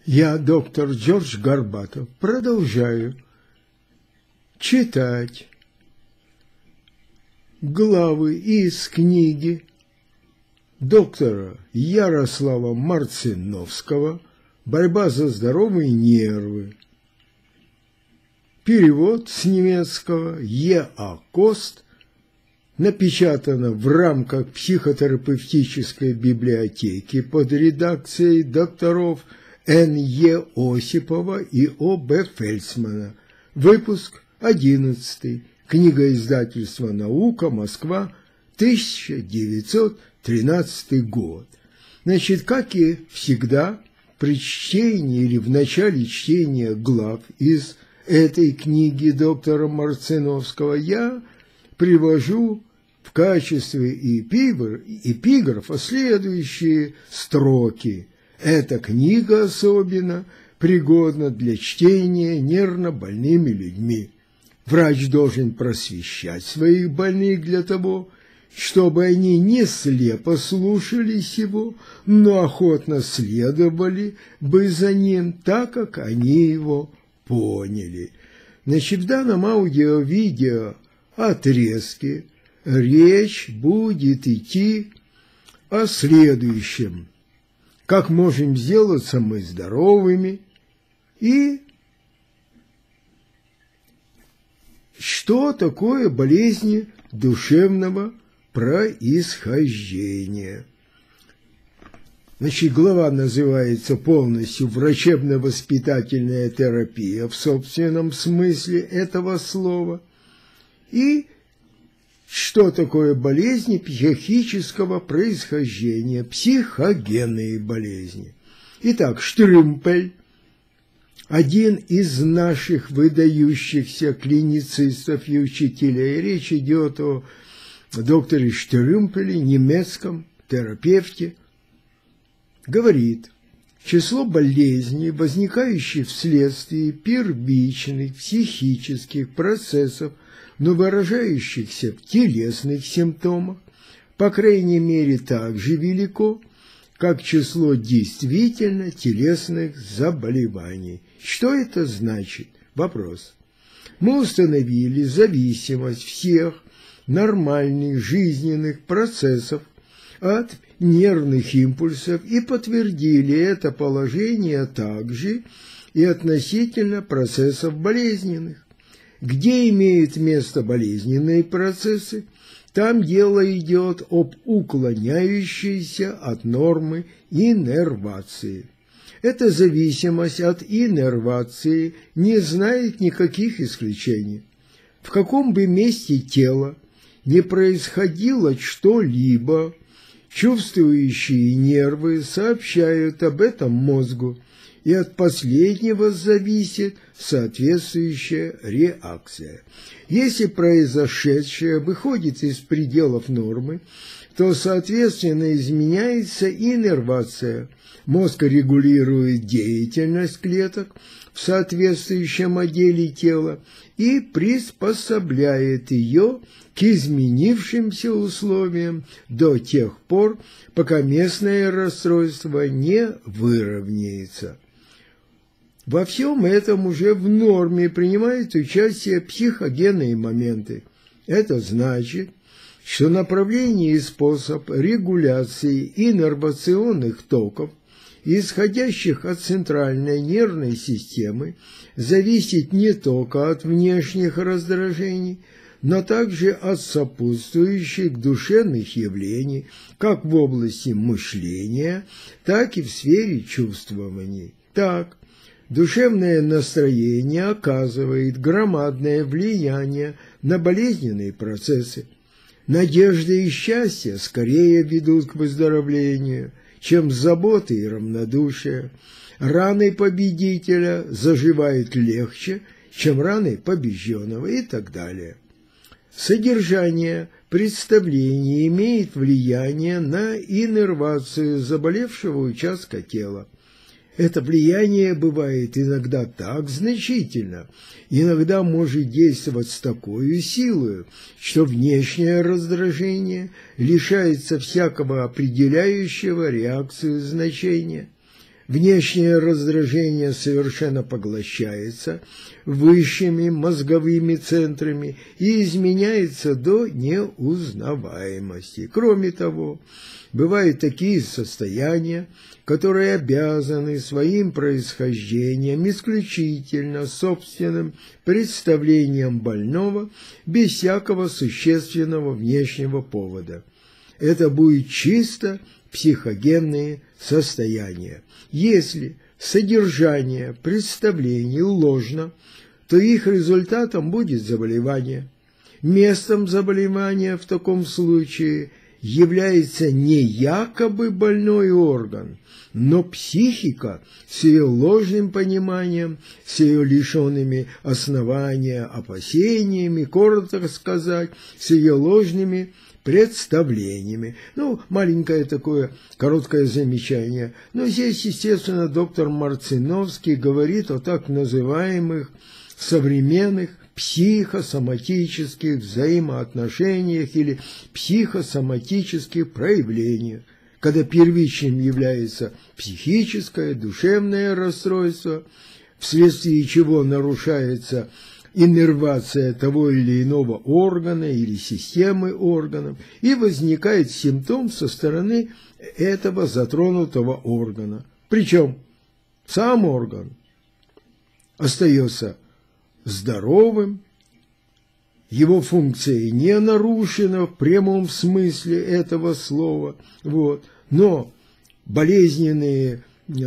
Я, доктор Джордж Горбатов, продолжаю читать главы из книги доктора Ярослава Марциновского «Борьба за здоровые нервы». Перевод с немецкого Е.А. Кост, напечатано в рамках психотерапевтической библиотеки под редакцией докторов Н.Е. Осипова и О.Б. Фельдсмана. Выпуск 11. Книга издательства «Наука», Москва, 1913 год. Значит, как и всегда, при чтении или в начале чтения глав из этой книги доктора Марциновского я привожу в качестве эпиграфа следующие строки. Эта книга особенно пригодна для чтения нервно больными людьми. Врач должен просвещать своих больных для того, чтобы они не слепо слушались его, но охотно следовали бы за ним, так как они его поняли. Значит, в данном аудио-видео отрезке речь будет идти о следующем. Как можем сделаться мы здоровыми и что такое болезни душевного происхождения. Значит, глава называется полностью «Врачебно-воспитательная терапия» в собственном смысле этого слова. И что такое болезни психического происхождения, психогенные болезни. Итак, Штрюмпель, один из наших выдающихся клиницистов и учителей, речь идет о докторе Штрюмпеле, немецком терапевте, говорит, число болезней, возникающих вследствие первичных психических процессов, но выражающихся в телесных симптомах, по крайней мере, так же велико, как число действительно телесных заболеваний. Что это значит? Вопрос. Мы установили зависимость всех нормальных жизненных процессов от нервных импульсов и подтвердили это положение также и относительно процессов болезненных. Где имеют место болезненные процессы, там дело идет об уклоняющейся от нормы иннервации. Эта зависимость от иннервации не знает никаких исключений. В каком бы месте тела не происходило что-либо, чувствующие нервы сообщают об этом мозгу, и от последнего зависит соответствующая реакция. Если произошедшее выходит из пределов нормы, то, соответственно, изменяется иннервация. Мозг регулирует деятельность клеток в соответствующем отделе тела и приспособляет ее к изменившимся условиям до тех пор, пока местное расстройство не выровняется. Во всем этом уже в норме принимают участие психогенные моменты. Это значит, что направление и способ регуляции иннервационных токов, исходящих от центральной нервной системы, зависит не только от внешних раздражений, но также от сопутствующих душевных явлений, как в области мышления, так и в сфере чувствований. Так, душевное настроение оказывает громадное влияние на болезненные процессы. Надежда и счастье скорее ведут к выздоровлению, чем заботы и равнодушие. Раны победителя заживают легче, чем раны побежденного и так далее. Содержание представления имеет влияние на иннервацию заболевшего участка тела. Это влияние бывает иногда так значительно, иногда может действовать с такой силой, что внешнее раздражение лишается всякого определяющего реакцию значения. Внешнее раздражение совершенно поглощается высшими мозговыми центрами и изменяется до неузнаваемости. Кроме того, бывают такие состояния, которые обязаны своим происхождением исключительно собственным представлением больного без всякого существенного внешнего повода. Это будет чисто психогенные состояния. Если содержание представлений ложно, то их результатом будет заболевание. Местом заболевания в таком случае является не якобы больной орган, но психика с ее ложным пониманием, с ее лишенными основания опасениями, коротко сказать, с ее ложными представлениями. Маленькое такое короткое замечание. Но здесь, естественно, доктор Марциновский говорит о так называемых современных психосоматических взаимоотношениях или психосоматических проявлениях, когда первичным является психическое, душевное расстройство, вследствие чего нарушается иннервация того или иного органа или системы органов, и возникает симптом со стороны этого затронутого органа. Причем сам орган остается здоровым, его функция не нарушена в прямом смысле этого слова, но болезненные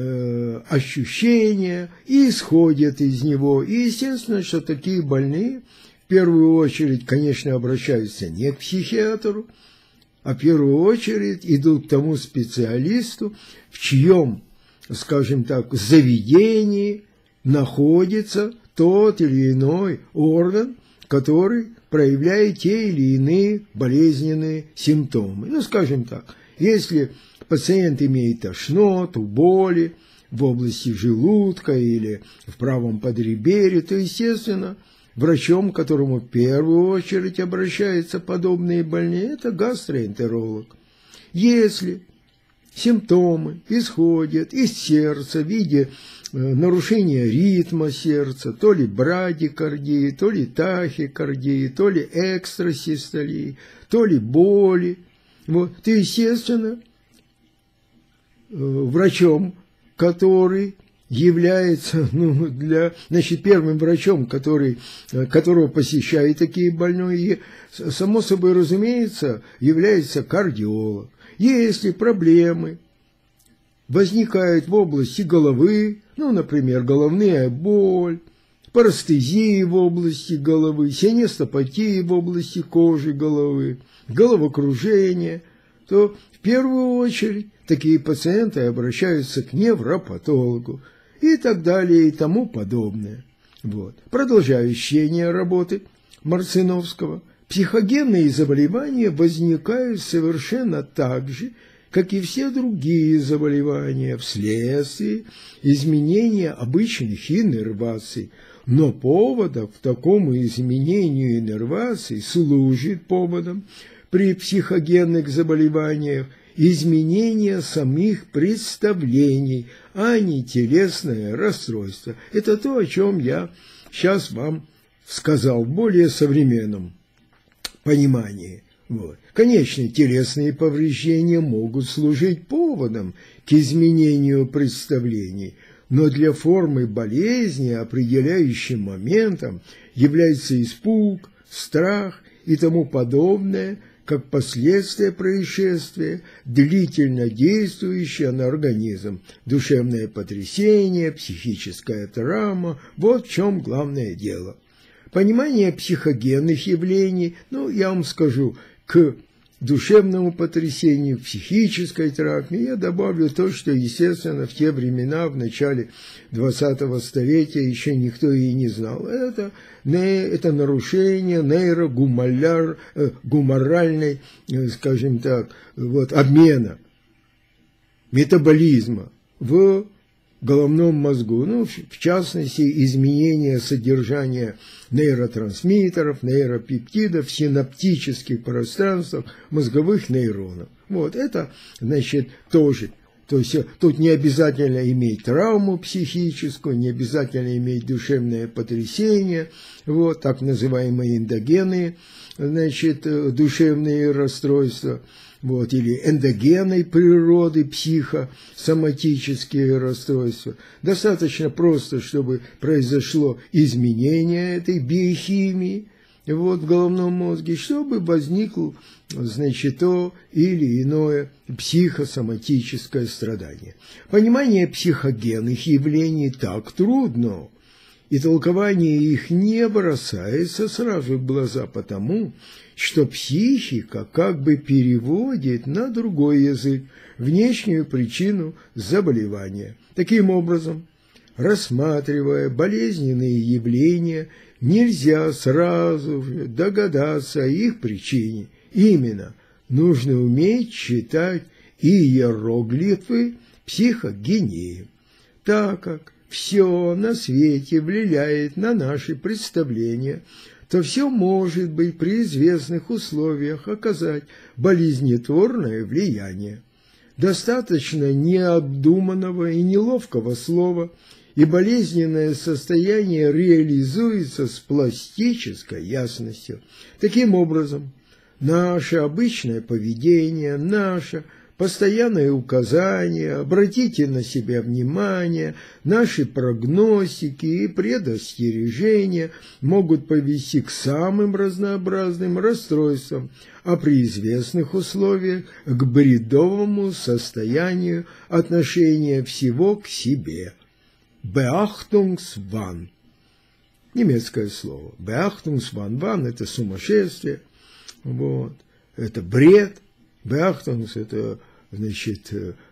ощущения исходят из него. И естественно, что такие больные в первую очередь, конечно, обращаются не к психиатру, а в первую очередь идут к тому специалисту, в чьем, скажем так, заведении находится тот или иной орган, который проявляет те или иные болезненные симптомы. Скажем так, если пациент имеет тошноту, боли в области желудка или в правом подреберье, то, естественно, врачом, к которому в первую очередь обращаются подобные больные, это гастроэнтеролог. Если симптомы исходят из сердца в виде нарушения ритма сердца, то ли брадикардии, то ли тахикардии, то ли экстрасистолии, то ли боли, то, естественно, врачом, который является первым врачом, которого посещают такие больные, само собой разумеется, является кардиолог. Если проблемы возникают в области головы, например, головная боль, парестезия в области головы, синестопатия в области кожи головы, головокружение, то в первую очередь такие пациенты обращаются к невропатологу и так далее и тому подобное. Продолжая чтение работы Марциновского, психогенные заболевания возникают совершенно так же, как и все другие заболевания, вследствие изменения обычных иннерваций. Но поводом к такому изменению иннерваций служит поводом при психогенных заболеваниях изменение самих представлений, а не телесное расстройство. Это то, о чем я сейчас вам сказал в более современном понимании. Конечно, телесные повреждения могут служить поводом к изменению представлений, но для формы болезни определяющим моментом является испуг, страх и тому подобное, как последствия происшествия, длительно действующее на организм, душевное потрясение, психическая травма – вот в чем главное дело. Понимание психогенных явлений, я вам скажу, к душевному потрясению, психической травме я добавлю то, что, естественно, в те времена, в начале 20-го столетия, еще никто и не знал. Это нарушение нейрогуморальной, скажем так, обмена, метаболизма в головном мозгу, в частности, изменение содержания нейротрансмиттеров, нейропептидов в синаптических пространствах мозговых нейронов. Это, тоже То есть тут не обязательно иметь травму психическую, не обязательно иметь душевное потрясение, вот, так называемые эндогенные, значит, душевные расстройства, вот, или эндогенной природы психосоматические расстройства. Достаточно просто, чтобы произошло изменение этой биохимии, вот, в головном мозге, чтобы возникло, значит, то или иное психосоматическое страдание. Понимание психогенных явлений так трудно, и толкование их не бросается сразу в глаза, потому что психика как бы переводит на другой язык внешнюю причину заболевания. Таким образом, рассматривая болезненные явления, нельзя сразу же догадаться о их причине. Именно нужно уметь читать иероглифы психогении, так как все на свете влияет на наши представления, то все может быть при известных условиях оказать болезнетворное влияние. Достаточно необдуманного и неловкого слова, и болезненное состояние реализуется с пластической ясностью. Таким образом, наше обычное поведение, наше постоянное указание, обратите на себя внимание, наши прогностики и предостережения могут повести к самым разнообразным расстройствам, а при известных условиях к бредовому состоянию отношения всего к себе. Beachtungswahn. Немецкое слово. Beachtungswahn. Ван – это сумасшествие, вот, это бред. Beachtungs – это, значит,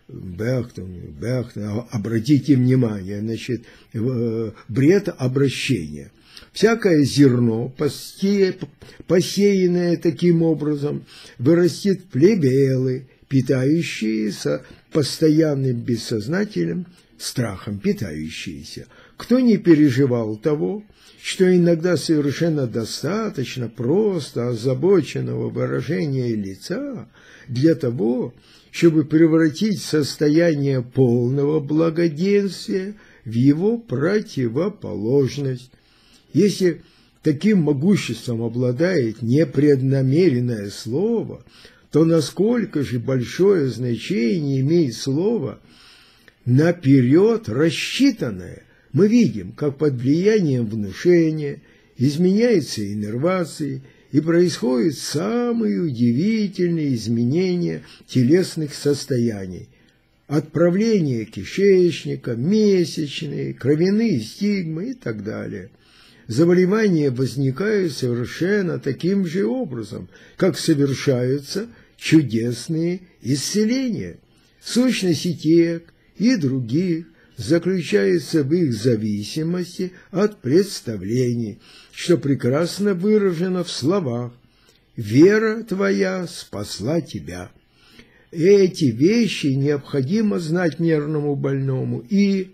обратите внимание, значит, бред обращения. Всякое зерно, посеянное таким образом, вырастет плевелы, питающиеся постоянным бессознательным страхом питающиеся. Кто не переживал того, что иногда совершенно достаточно просто озабоченного выражения лица для того, чтобы превратить состояние полного благоденствия в его противоположность. Если таким могуществом обладает непреднамеренное слово, то насколько же большое значение имеет слово наперед рассчитанное. Мы видим, как под влиянием внушения изменяются иннервации и происходят самые удивительные изменения телесных состояний. Отправление кишечника, месячные, кровяные стигмы и так далее. Заболевания возникают совершенно таким же образом, как совершаются чудесные исцеления. Сущность и тех, и других заключается в их зависимости от представлений, что прекрасно выражено в словах «Вера твоя спасла тебя». Эти вещи необходимо знать нервному больному и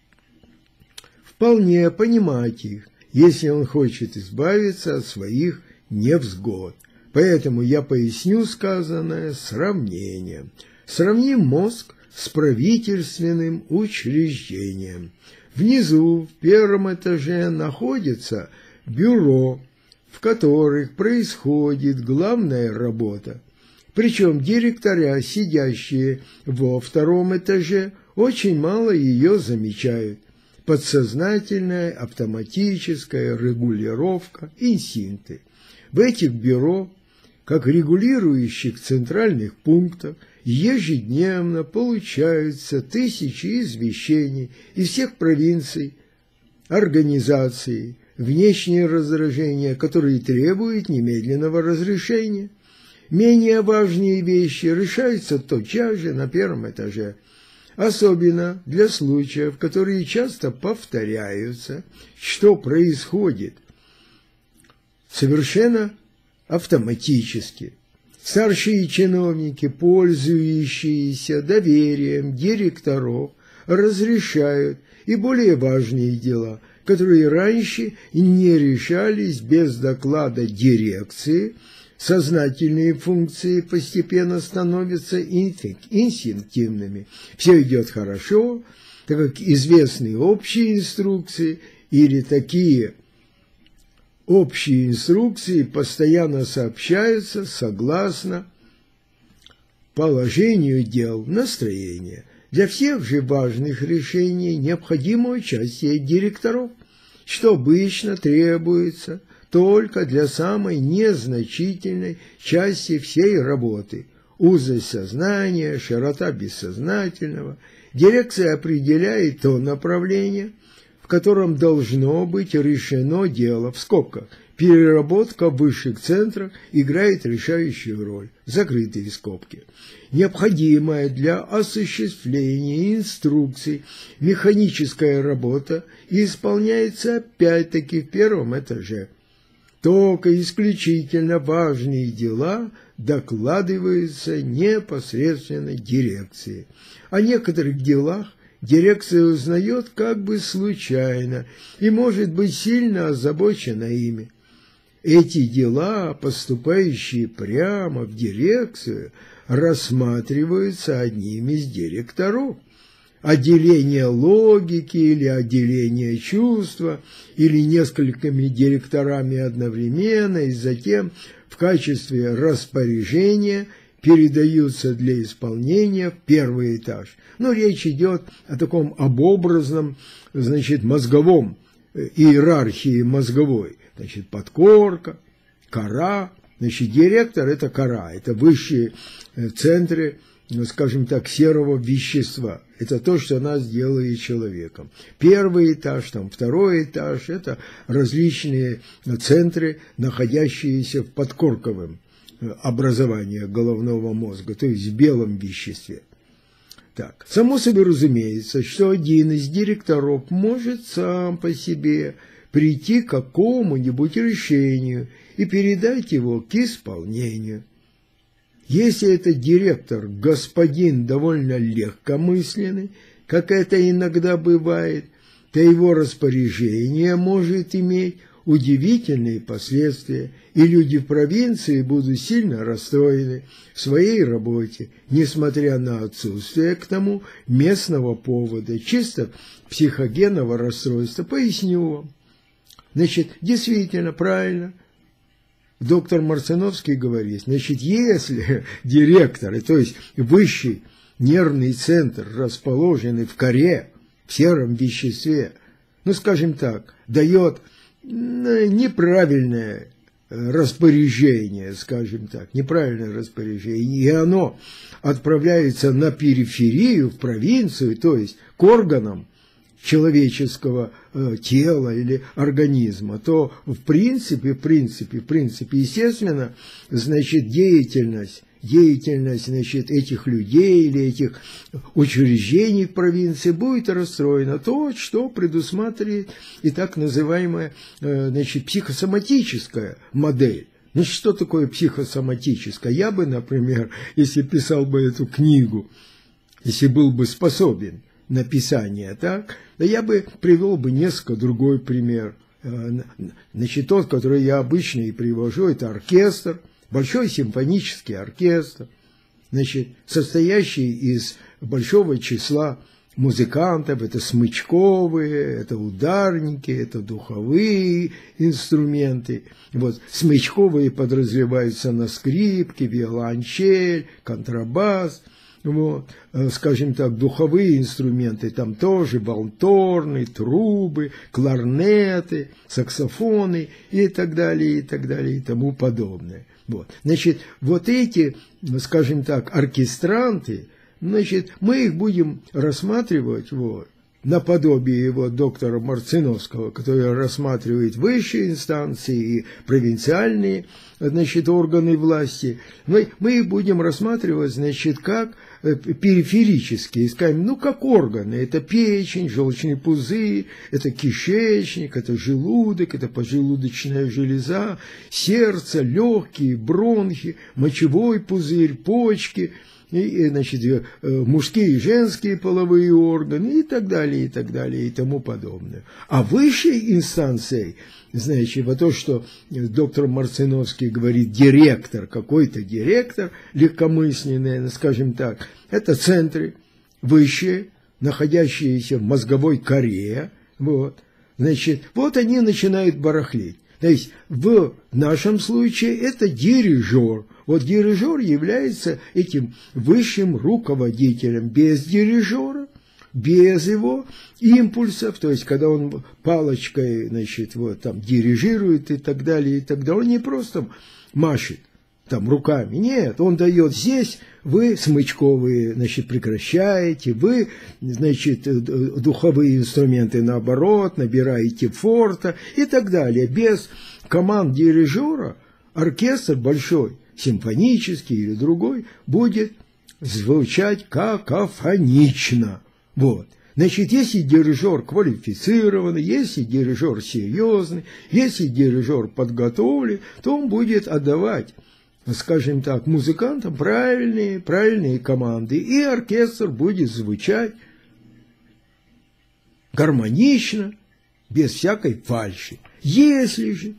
вполне понимать их, если он хочет избавиться от своих невзгод. Поэтому я поясню сказанное сравнением. Сравним мозг с правительственным учреждением. Внизу, в первом этаже, находится бюро, в которых происходит главная работа. Причем директора, сидящие во втором этаже, очень мало ее замечают. Подсознательная, автоматическая регулировка, инстинкты. В этих бюро, как регулирующих центральных пунктах, ежедневно получаются тысячи извещений из всех провинций, организаций, внешние раздражения, которые требуют немедленного разрешения. Менее важные вещи решаются тотчас же на первом этаже, особенно для случаев, которые часто повторяются, что происходит совершенно автоматически. Старшие чиновники, пользующиеся доверием директоров, разрешают и более важные дела, которые раньше не решались без доклада дирекции, сознательные функции постепенно становятся инстинктивными. Все идет хорошо, так как известны общие инструкции или такие общие инструкции постоянно сообщаются согласно положению дел, настроения. Для всех же важных решений необходимо участие директоров, что обычно требуется только для самой незначительной части всей работы. Узость сознания, широта бессознательного. Дирекция определяет то направление, в котором должно быть решено дело, в скобках. Переработка в высших центрах играет решающую роль, закрытые скобки. Необходимая для осуществления инструкций механическая работа исполняется опять-таки в первом этаже. Только исключительно важные дела докладываются непосредственно дирекции. О некоторых делах дирекция узнает как бы случайно и может быть сильно озабочена ими. Эти дела, поступающие прямо в дирекцию, рассматриваются одним из директоров. Отделение логики или отделение чувства, или несколькими директорами одновременно, и затем в качестве распоряжения передаются для исполнения в первый этаж. Но речь идет о таком обобразном, мозговом, иерархии мозговой. Подкорка, кора. Директор – это кора, это высшие центры, скажем так, серого вещества. Это то, что нас делает человеком. Первый этаж, второй этаж – это различные центры, находящиеся в подкорковом образовании головного мозга, то есть в белом веществе. Так, само собой разумеется, что один из директоров может сам по себе прийти к какому-нибудь решению и передать его к исполнению. Если этот директор господин довольно легкомысленный, как это иногда бывает, то его распоряжение может иметь удивительные последствия, и люди в провинции будут сильно расстроены в своей работе, несмотря на отсутствие к тому местного повода, чисто психогенного расстройства. Поясню вам. Действительно, правильно, доктор Марциновский говорит, если директор, то есть высший нервный центр, расположенный в коре, в сером веществе, скажем так, дает неправильное распоряжение, и оно отправляется на периферию, в провинцию, то есть к органам человеческого тела или организма, то в принципе, естественно, деятельность этих людей или этих учреждений в провинции будет расстроена. То, что предусматривает и так называемая психосоматическая модель. Что такое психосоматическая? Я бы, например, если писал бы эту книгу, если был бы способен написание, так, я бы привел бы несколько другой пример. Тот, который я обычно и привожу, это оркестр, большой симфонический оркестр, состоящий из большого числа музыкантов, это смычковые, это ударники, это духовые инструменты. Смычковые подразумеваются на скрипке, виолончель, контрабас. Духовые инструменты, там тоже валторны, трубы, кларнеты, саксофоны и так далее, и тому подобное. Эти, оркестранты, мы их будем рассматривать, наподобие доктора Марциновского, который рассматривает высшие инстанции и провинциальные, органы власти. Мы их будем рассматривать, как периферические, скажем, как органы. Это печень, желчный пузырь, это кишечник, это желудок, это поджелудочная железа, сердце, легкие, бронхи, мочевой пузырь, почки значит, мужские и женские половые органы и так далее, и тому подобное. А высшей инстанцией, значит, вот то, что доктор Марциновский говорит, директор, какой-то директор легкомысленный, скажем так, это центры высшие, находящиеся в мозговой коре, вот, значит, вот они начинают барахлить. То есть в нашем случае это дирижер. Вот дирижер является этим высшим руководителем. Без дирижера, без его импульсов, то есть когда он палочкой, значит, вот там дирижирует и так далее, он не просто машет там руками, нет, он дает здесь, вы смычковые, значит, прекращаете, вы, значит, духовые инструменты наоборот, набираете форта и так далее. Без команд дирижера оркестр большой, симфонический или другой, будет звучать какофонично. Вот. Значит, если дирижер квалифицированный, если дирижер серьезный, если дирижер подготовлен, то он будет отдавать, скажем так, музыкантам правильные команды, и оркестр будет звучать гармонично, без всякой фальши. Если же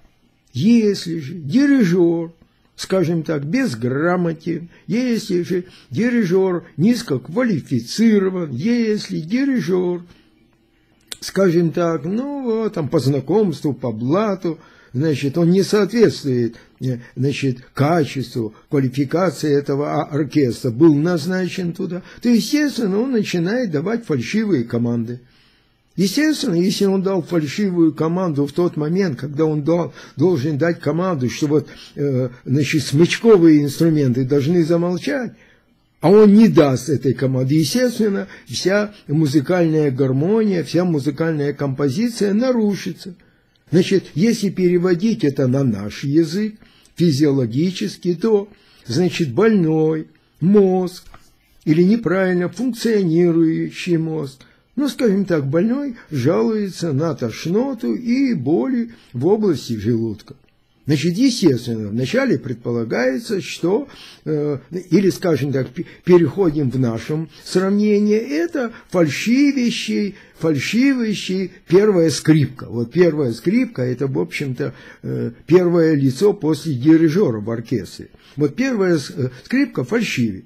дирижер, скажем так, безграмотен, если же дирижер низкоквалифицирован, если дирижер, скажем так, ну вот, там по знакомству, по блату, значит, он не соответствует, значит, качеству, квалификации этого оркестра, был назначен туда, то, естественно, он начинает давать фальшивые команды. Естественно, если он дал фальшивую команду в тот момент, когда он должен дать команду, что вот, значит, смычковые инструменты должны замолчать, а он не даст этой команды, естественно, вся музыкальная гармония, вся музыкальная композиция нарушится. Значит, если переводить это на наш язык, физиологически, то, значит, больной мозг или неправильно функционирующий мозг, ну, скажем так, больной жалуется на тошноту и боли в области желудка. Значит, естественно, вначале предполагается, что, или, скажем так, переходим в нашем сравнении, это фальшивящий первая скрипка. Вот первая скрипка – это, в общем-то, первое лицо после дирижера в оркестре. Вот первая скрипка фальшивит.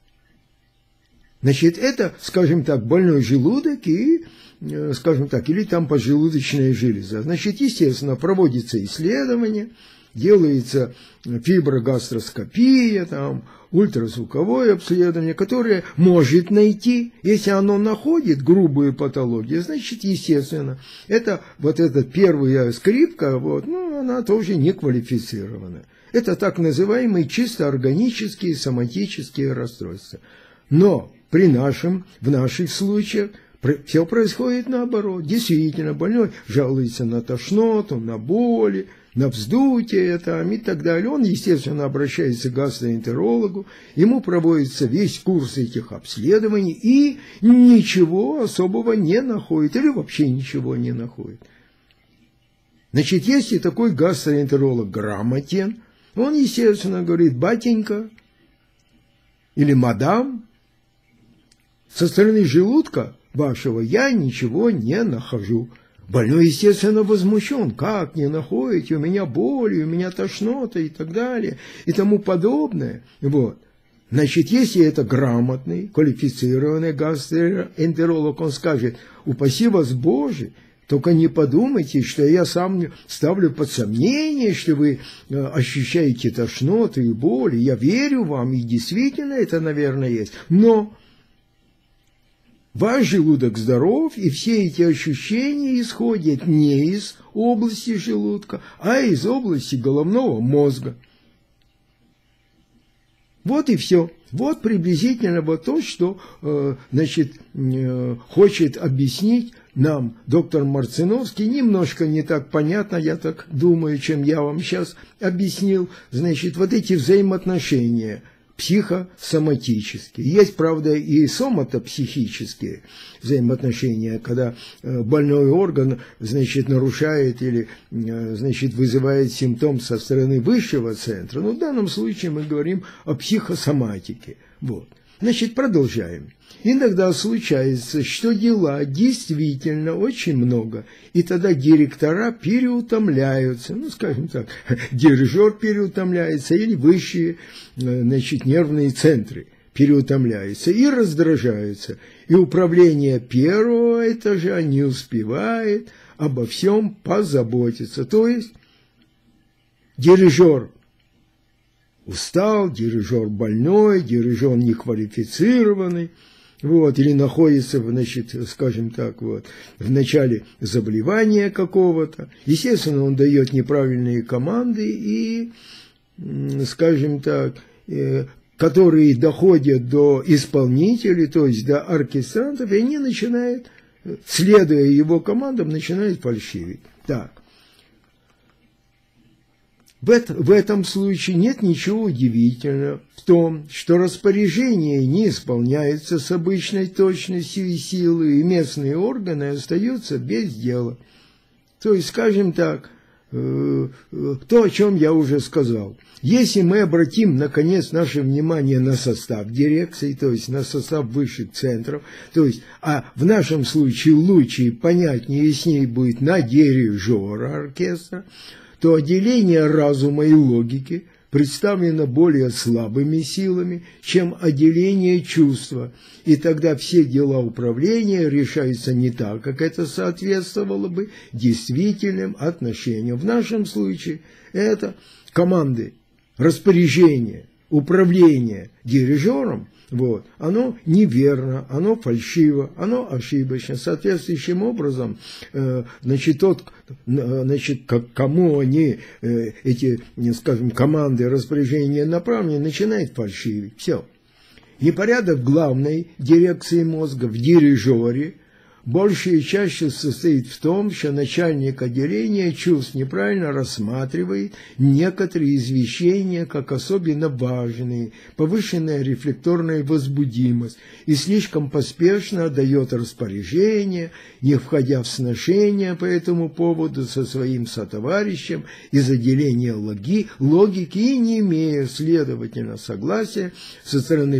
Значит, это, скажем так, больной желудок и, скажем так, или там поджелудочная железа. Значит, естественно, проводится исследование, делается фиброгастроскопия, там, ультразвуковое обследование, которое может найти, если оно находит грубую патологию, значит, естественно, это вот эта первая скрипка, вот, ну, она тоже не квалифицирована. Это так называемые чисто органические соматические расстройства. Но в наших случаях все происходит наоборот. Действительно, больной жалуется на тошноту, на боли, на вздутие там, и так далее. Он, естественно, обращается к гастроэнтерологу, ему проводится весь курс этих обследований и ничего особого не находит, или вообще ничего не находит. Значит, если такой гастроэнтеролог грамотен, он, естественно, говорит: батенька или мадам, со стороны желудка вашего я ничего не нахожу. Больной, естественно, возмущен. Как не находите? У меня боли, у меня тошнота и так далее, и тому подобное. Вот. Значит, если это грамотный, квалифицированный гастроэнтеролог, он скажет: упаси вас Боже, только не подумайте, что я сам ставлю под сомнение, что вы ощущаете тошноту и боли. Я верю вам, и действительно это, наверное, есть. Но ваш желудок здоров, и все эти ощущения исходят не из области желудка, а из области головного мозга. Вот и все. Вот приблизительно вот то, что, значит, хочет объяснить нам доктор Марциновский. Немножко не так понятно, я так думаю, чем я вам сейчас объяснил. Значит, вот эти взаимоотношения психосоматические. Есть, правда, и соматопсихические взаимоотношения, когда больной орган, значит, нарушает или, значит, вызывает симптом со стороны высшего центра. Но в данном случае мы говорим о психосоматике. Вот. Значит, продолжаем. Иногда случается, что дела действительно очень много, и тогда директора переутомляются, ну, скажем так, дирижер переутомляется, или высшие, значит, нервные центры переутомляются и раздражаются. И управление первого этажа не успевает обо всем позаботиться. То есть дирижер устал, дирижер больной, дирижер неквалифицированный, вот, или находится, значит, скажем так, вот, в начале заболевания какого-то. Естественно, он дает неправильные команды и, скажем так, которые доходят до исполнителей, то есть до оркестрантов, и они начинают, следуя его командам, начинают фальшивить. Так. В этом случае нет ничего удивительного в том, что распоряжение не исполняется с обычной точностью и силой, и местные органы остаются без дела. То есть, скажем так, то, о чем я уже сказал. Если мы обратим, наконец, наше внимание на состав дирекции, то есть на состав высших центров, то есть, а в нашем случае лучше и понятнее, яснее будет на дирижера оркестра, то отделение разума и логики представлено более слабыми силами, чем отделение чувства, и тогда все дела управления решаются не так, как это соответствовало бы действительным отношениям. В нашем случае это команды, распоряжение, управление дирижером, вот, оно неверно, оно фальшиво, оно ошибочно. Соответствующим образом, значит, тот, значит, кому они, эти, скажем, команды, распоряжения направлены, начинает фальшивить. Все. Непорядок главной дирекции мозга в дирижере больше и чаще состоит в том, что начальник отделения чувств неправильно рассматривает некоторые извещения как особенно важные, повышенная рефлекторная возбудимость и слишком поспешно отдает распоряжение, не входя в сношения по этому поводу со своим сотоварищем из отделения логики и не имея, следовательно, согласия со стороны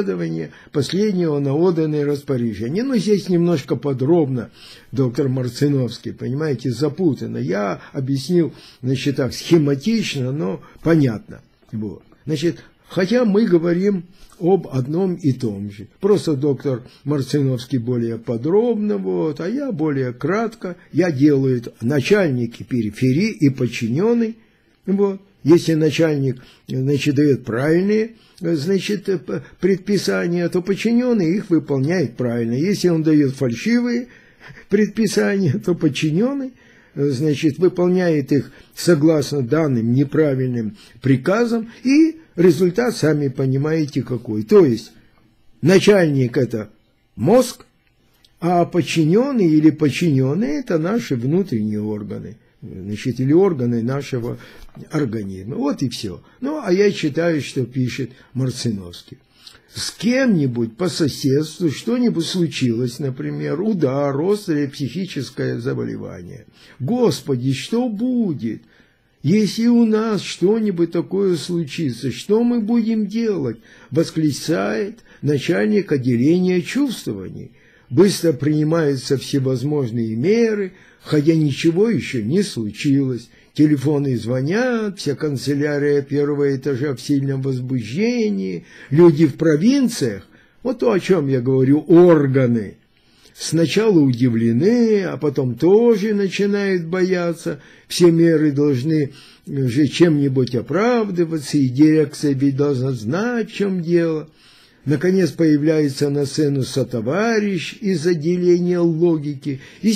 последнего на отданное распоряжение. Но здесь немножко подробно доктор Марциновский, понимаете, запутанно. Я объяснил, значит, так, схематично, но понятно. Вот. Значит, хотя мы говорим об одном и том же. Просто доктор Марциновский более подробно, вот, а я более кратко. Я делаю это начальники периферии и подчиненный. Вот. Если начальник, значит, дает правильные, значит, предписания, то подчиненный их выполняет правильно. Если он дает фальшивые предписания, то подчиненный, значит, выполняет их согласно данным неправильным приказам, и результат, сами понимаете, какой. То есть начальник – это мозг, а подчиненный или подчиненные – это наши внутренние органы. Значит, или органы нашего организма. Вот и все. Ну, а я читаю, что пишет Марциновский. С кем-нибудь по соседству что-нибудь случилось, например, удар, острое психическое заболевание. Господи, что будет, если у нас что-нибудь такое случится? Что мы будем делать? Восклицает начальник отделения чувствований. Быстро принимаются всевозможные меры, хотя ничего еще не случилось. Телефоны звонят, вся канцелярия первого этажа в сильном возбуждении, люди в провинциях, вот то, о чем я говорю, органы, сначала удивлены, а потом тоже начинают бояться, все меры должны же чем-нибудь оправдываться, и дирекция ведь должна знать, в чем дело. Наконец появляется на сцену сотоварищ из отделения логики и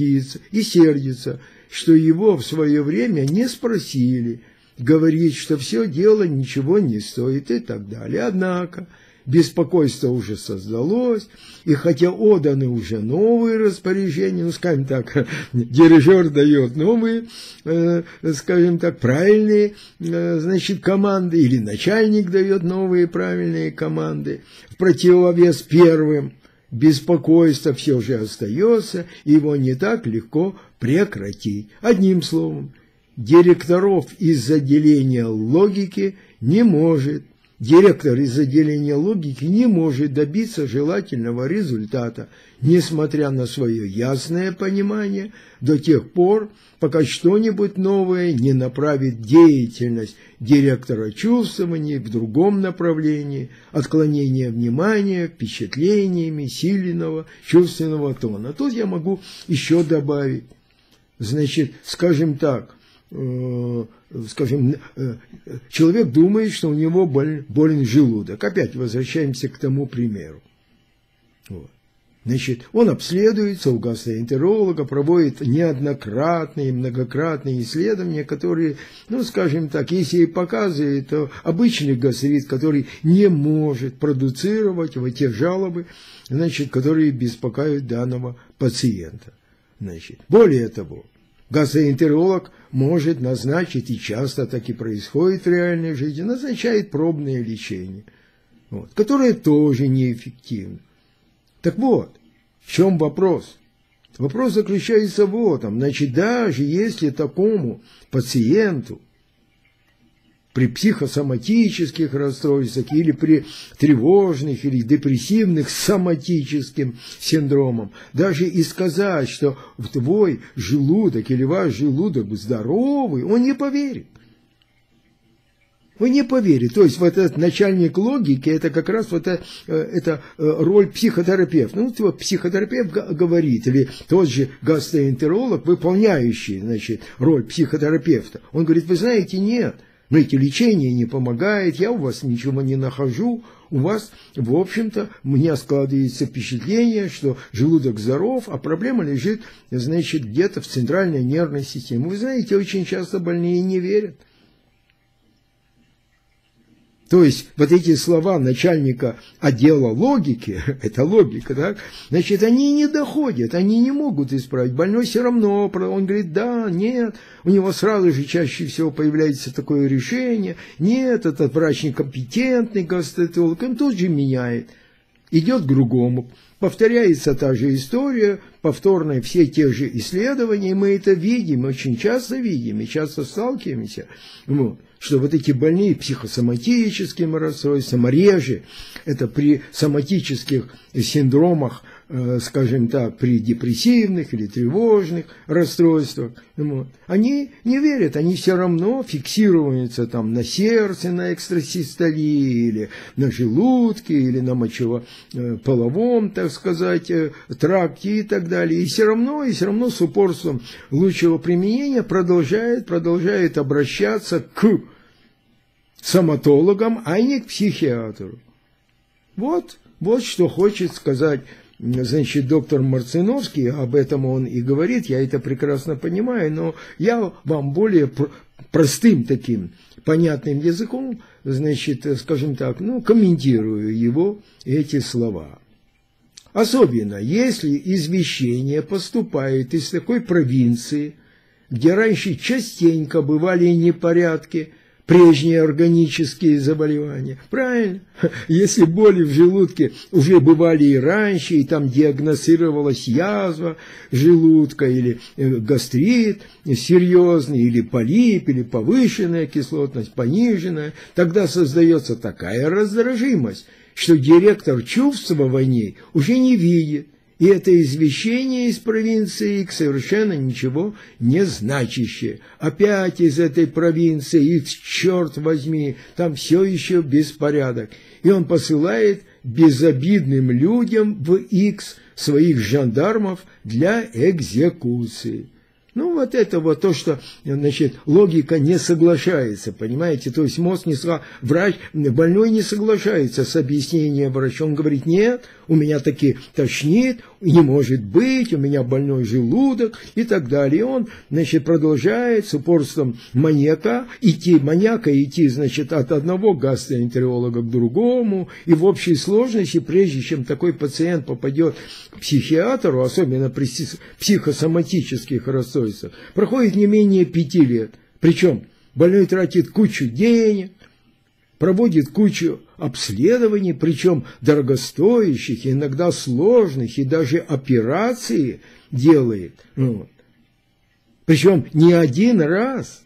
сердится, что его в свое время не спросили, говорит, что все дело ничего не стоит и так далее. Однако беспокойство уже создалось, и хотя отданы уже новые распоряжения, ну, скажем так, дирижер дает новые, скажем так, правильные, значит, команды, или начальник дает новые правильные команды, в противовес первым, беспокойство все же остается, и его не так легко прекратить. Одним словом, директоров из отделения логики не может, директор из отделения логики не может добиться желательного результата, несмотря на свое ясное понимание, до тех пор, пока что-нибудь новое не направит деятельность директора чувствований в другом направлении, отклонение внимания впечатлениями сильного чувственного тона. Тут я могу еще добавить, значит, скажем так, человек думает, что у него болен желудок. Опять возвращаемся к тому примеру. Вот. Значит, он обследуется у гастроэнтеролога, проводит неоднократные, многократные исследования, которые, ну, скажем так, если и показывают, то обычный гастрит, который не может продуцировать вот те жалобы, значит, которые беспокоят данного пациента. Значит, более того, гастроэнтеролог может назначить, и часто так и происходит в реальной жизни, назначает пробное лечение, вот, которое тоже неэффективно. Так вот, в чем вопрос? Вопрос заключается в этом. Значит, даже если такому пациенту при психосоматических расстройствах или при тревожных или депрессивных соматическим синдромам, даже и сказать, что твой желудок или ваш желудок здоровый, он не поверит. Вы не поверите. То есть вот этот начальник логики, это как раз вот это роль психотерапевта. Ну, вот психотерапевт говорит, или тот же гастроэнтеролог, выполняющий, значит, роль психотерапевта. Он говорит, вы знаете, нет, знаете, лечение не помогает, я у вас ничего не нахожу, у вас, в общем-то, у меня складывается впечатление, что желудок здоров, а проблема лежит, значит, где-то в центральной нервной системе. Вы знаете, очень часто больные не верят. То есть вот эти слова начальника отдела логики, это логика, так, значит, они не доходят, они не могут исправить. Больной все равно, он говорит, да, нет, у него сразу же чаще всего появляется такое решение, нет, этот врач некомпетентный, гастроэнтеролог, он тут же меняет, идет к другому. Повторяется та же история, повторные все те же исследования, мы это видим, очень часто видим и часто сталкиваемся, вот, что вот эти больные психосоматическими расстройствами, реже это при соматических синдромах, скажем так, при депрессивных или тревожных расстройствах, вот, они не верят, они все равно фиксируются там на сердце, на экстрасистолии, или на желудке, или на мочево-половом, так сказать, тракте и так далее. И все равно с упорством лучшего применения продолжает обращаться к соматологам, а не к психиатру. Вот что хочет сказать, значит, доктор Марциновский, об этом он и говорит, я это прекрасно понимаю, но я вам более простым таким понятным языком, значит, скажем так, ну, комментирую его эти слова. Особенно, если извещение поступает из такой провинции, где раньше частенько бывали непорядки, прежние органические заболевания. Правильно? Если боли в желудке уже бывали и раньше, и там диагностировалась язва желудка, или гастрит серьезный, или полип, или повышенная кислотность, пониженная, тогда создается такая раздражимость, что директор чувствований уже не видит. И это извещение из провинции совершенно ничего не значащее. Опять из этой провинции, и черт возьми, там все еще беспорядок. И он посылает безобидным людям в X своих жандармов для экзекуции. Ну, вот это вот то, что, значит, логика не соглашается, понимаете? То есть мозг врач, больной не соглашается с объяснением врача. Он говорит, нет, у меня таки тошнит, не может быть, у меня больной желудок и так далее. И он, значит, продолжает с упорством маньяка идти, значит, от одного гастроэнтеролога к другому. И в общей сложности, прежде чем такой пациент попадет к психиатру, особенно при психосоматических расстройствах, проходит не менее 5 лет. Причем больной тратит кучу денег, проводит кучу обследований, причем дорогостоящих, иногда сложных, и даже операции делает. Вот. Причем не один раз.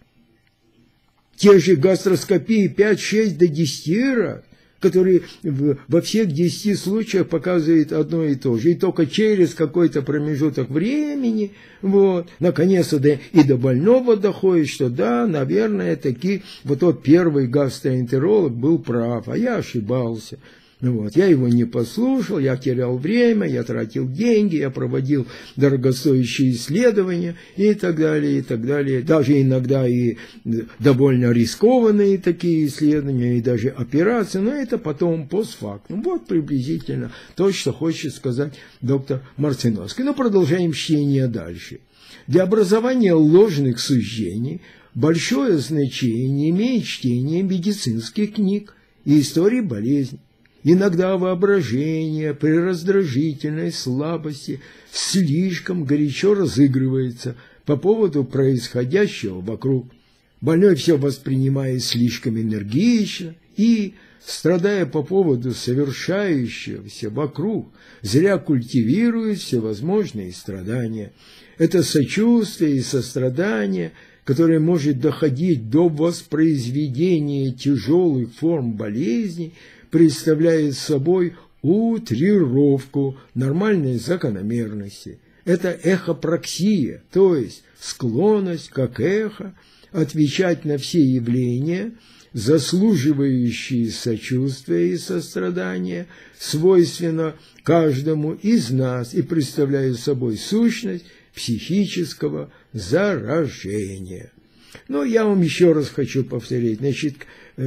Те же гастроскопии 5, 6 до 10 раз, которые во всех 10 случаях показывают одно и то же. И только через какой-то промежуток времени, вот, наконец-то и до больного доходит, что да, наверное, таки вот тот первый гастроэнтеролог был прав, а я ошибался. Вот, я его не послушал, я терял время, я тратил деньги, я проводил дорогостоящие исследования и так далее, и так далее. Даже иногда и довольно рискованные такие исследования, и даже операции, но это потом постфактум. Вот приблизительно то, что хочет сказать доктор Марциновский. Но продолжаем чтение дальше. Для образования ложных суждений большое значение имеет чтение медицинских книг и истории болезней. Иногда воображение при раздражительной слабости слишком горячо разыгрывается по поводу происходящего вокруг. Больной все воспринимает слишком энергично и, страдая по поводу совершающегося вокруг, зря культивирует всевозможные страдания. Это сочувствие и сострадание, которое может доходить до воспроизведения тяжелых форм болезни, представляет собой утрировку нормальной закономерности. Это эхопраксия, то есть склонность, как эхо, отвечать на все явления, заслуживающие сочувствия и сострадания, свойственно каждому из нас и представляет собой сущность психического заражения. Но я вам еще раз хочу повторить, значит,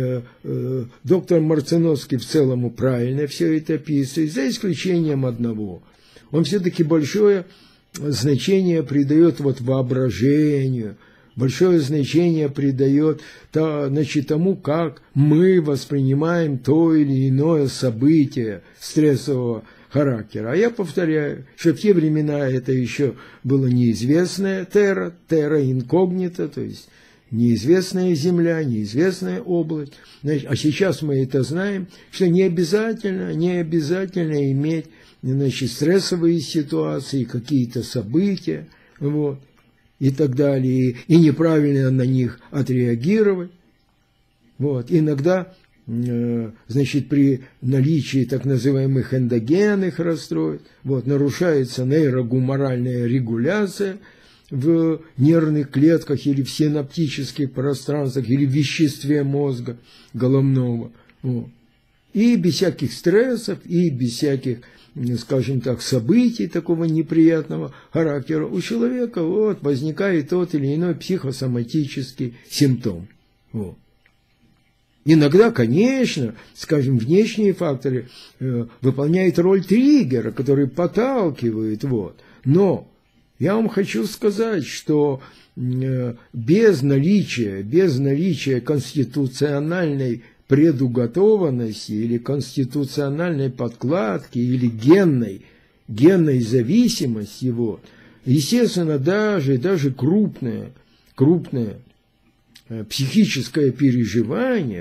доктор Марциновский в целом правильно все это описывает, за исключением одного. Он все-таки большое значение придает вот воображению, большое значение придает тому, как мы воспринимаем то или иное событие стрессового характера. А я повторяю, что в те времена это еще было неизвестное терра инкогнито, то есть неизвестная земля, неизвестная область. Значит, а сейчас мы это знаем, что не обязательно иметь, значит, стрессовые ситуации, какие-то события, вот, и так далее, и неправильно на них отреагировать. Вот. Иногда, значит, при наличии так называемых эндогенных расстройств, вот, нарушается нейрогуморальная регуляция в нервных клетках или в синаптических пространствах, или в веществе мозга головного. Вот. И без всяких стрессов, и без всяких, скажем так, событий такого неприятного характера у человека вот, возникает тот или иной психосоматический симптом. Вот. Иногда, конечно, скажем, внешние факторы выполняют роль триггера, который подталкивает, вот. Но я вам хочу сказать, что без наличия конституциональной предуготованности или конституциональной подкладки или генной зависимости, вот, естественно, даже крупное психическое переживание,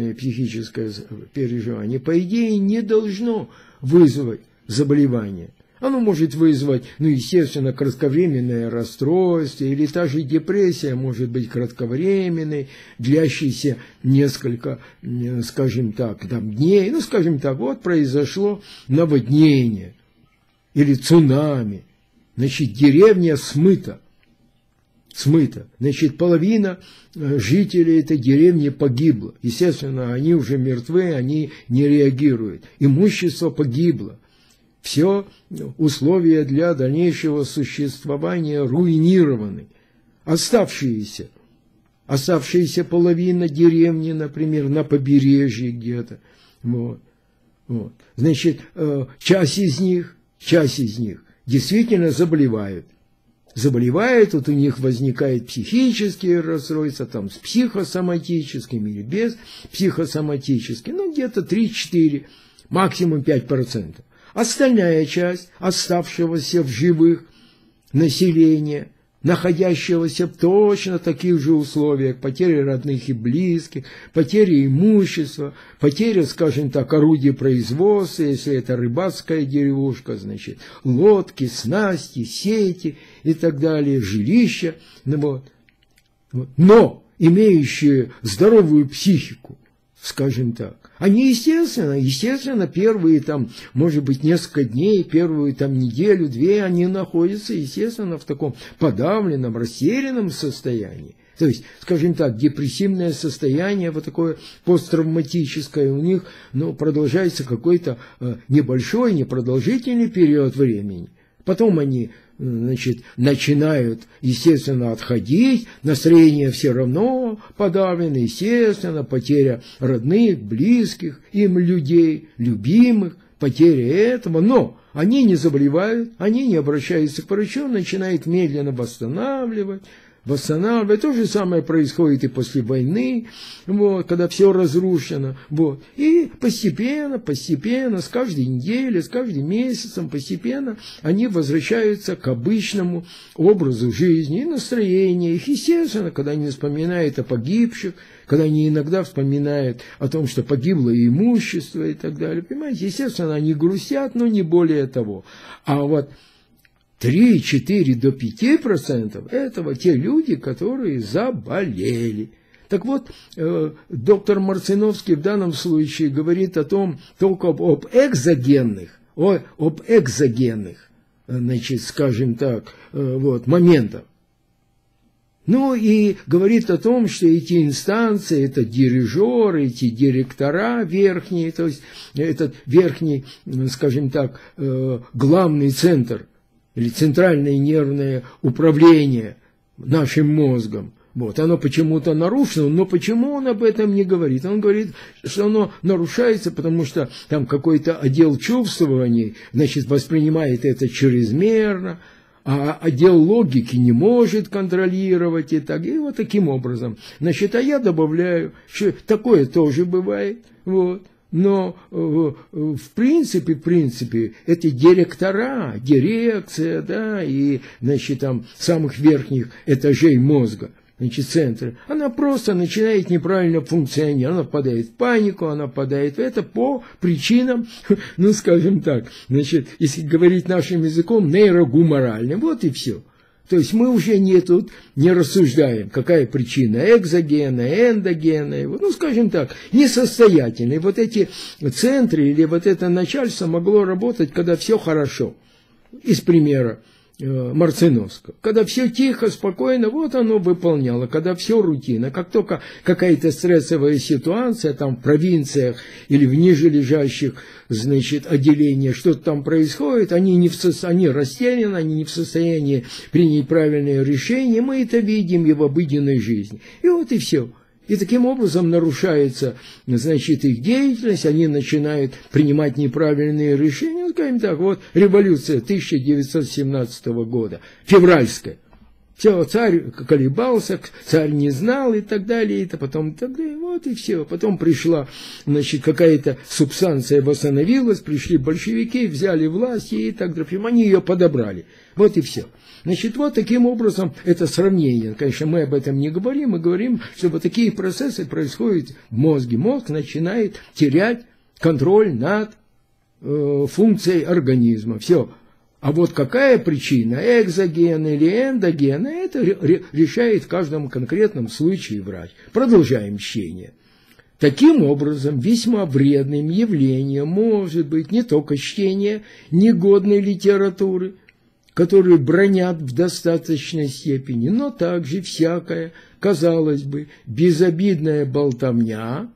по идее, не должно вызвать заболевание. Оно может вызвать, естественно, кратковременное расстройство, или та же депрессия может быть кратковременной, длящейся несколько, скажем так, дней. Вот произошло наводнение или цунами. Значит, деревня смыта. Значит, половина жителей этой деревни погибла. Естественно, они уже мертвы, они не реагируют. Имущество погибло. Все условия для дальнейшего существования руинированы. Оставшаяся половина деревни, например, на побережье где-то. Вот. Значит, часть из них действительно заболевают. Заболевают, вот у них возникают психические расстройства, там с психосоматическими или без психосоматическими, ну где-то 3-4, максимум 5%. Остальная часть оставшегося в живых населения, находящегося в точно таких же условиях, потери родных и близких, потери имущества, потеря, скажем так, орудий производства, если это рыбацкая деревушка, значит, лодки, снасти, сети и так далее, жилища, ну, вот. Но имеющие здоровую психику, скажем так, они, естественно, первые там, может быть, несколько дней, первую там неделю-две, они находятся, естественно, в таком подавленном, растерянном состоянии. То есть, скажем так, депрессивное состояние, вот такое посттравматическое у них, ну, продолжается какой-то небольшой, непродолжительный период времени. Потом они, значит, начинают, естественно, отходить, настроение все равно подавлено, естественно, потеря родных, близких им людей, любимых, потеря этого, но они не заболевают, они не обращаются к врачу, начинают медленно восстанавливать. То же самое происходит и после войны, вот, когда все разрушено. Вот. И постепенно, с каждой неделей, с каждым месяцем, постепенно они возвращаются к обычному образу жизни и настроению их. Естественно, когда они вспоминают о погибших, когда они иногда вспоминают о том, что погибло имущество и так далее, понимаете, естественно, они грустят, но не более того. А вот 3-4 до 5% этого те люди, которые заболели. Так вот, доктор Марциновский в данном случае говорит о том, только об экзогенных, значит, скажем так, вот, моментах. Ну и говорит о том, что эти инстанции, это дирижеры, эти директора верхние, то есть этот верхний, скажем так, главный центр, или центральное нервное управление нашим мозгом. Вот, оно почему-то нарушено, но почему он об этом не говорит? Он говорит, что оно нарушается, потому что там какой-то отдел чувствований, значит, воспринимает это чрезмерно, а отдел логики не может контролировать и так. И вот таким образом. Значит, а я добавляю, что такое тоже бывает, вот. Но в принципе, эти директора, дирекция, да, и, значит, там, самых верхних этажей мозга, значит, центры, она просто начинает неправильно функционировать, она впадает в панику, она впадает в это по причинам, ну, скажем так, значит, если говорить нашим языком, нейрогуморальным, вот и все. То есть мы уже не рассуждаем, какая причина экзогенная, эндогенная, ну, скажем так, несостоятельные. Вот эти центры или вот это начальство могло работать, когда все хорошо. Из примера Марциновского. Когда все тихо, спокойно, вот оно выполняло, когда все рутина. Как только какая-то стрессовая ситуация там в провинциях или в нижележащих, значит, отделениях, что-то там происходит, они растеряны, они не в состоянии принять правильное решение, мы это видим и в обыденной жизни. И вот и все. И таким образом нарушается, значит, их деятельность, они начинают принимать неправильные решения. Ну, скажем так, вот революция 1917 года, февральская. Все, царь колебался, царь не знал и так далее, и потом тогда, вот и все. Потом пришла, значит, какая-то субстанция восстановилась, пришли большевики, взяли власть и так далее. Они ее подобрали. Вот и все. Значит, вот таким образом это сравнение. Конечно, мы об этом не говорим, мы говорим, что вот такие процессы происходят в мозге. Мозг начинает терять контроль над функцией организма. Все. А вот какая причина, экзогена или эндогена, это решает в каждом конкретном случае врач. Продолжаем чтение. Таким образом, весьма вредным явлением может быть не только чтение негодной литературы, которые бранят в достаточной степени, но также всякая, казалось бы, безобидная болтовня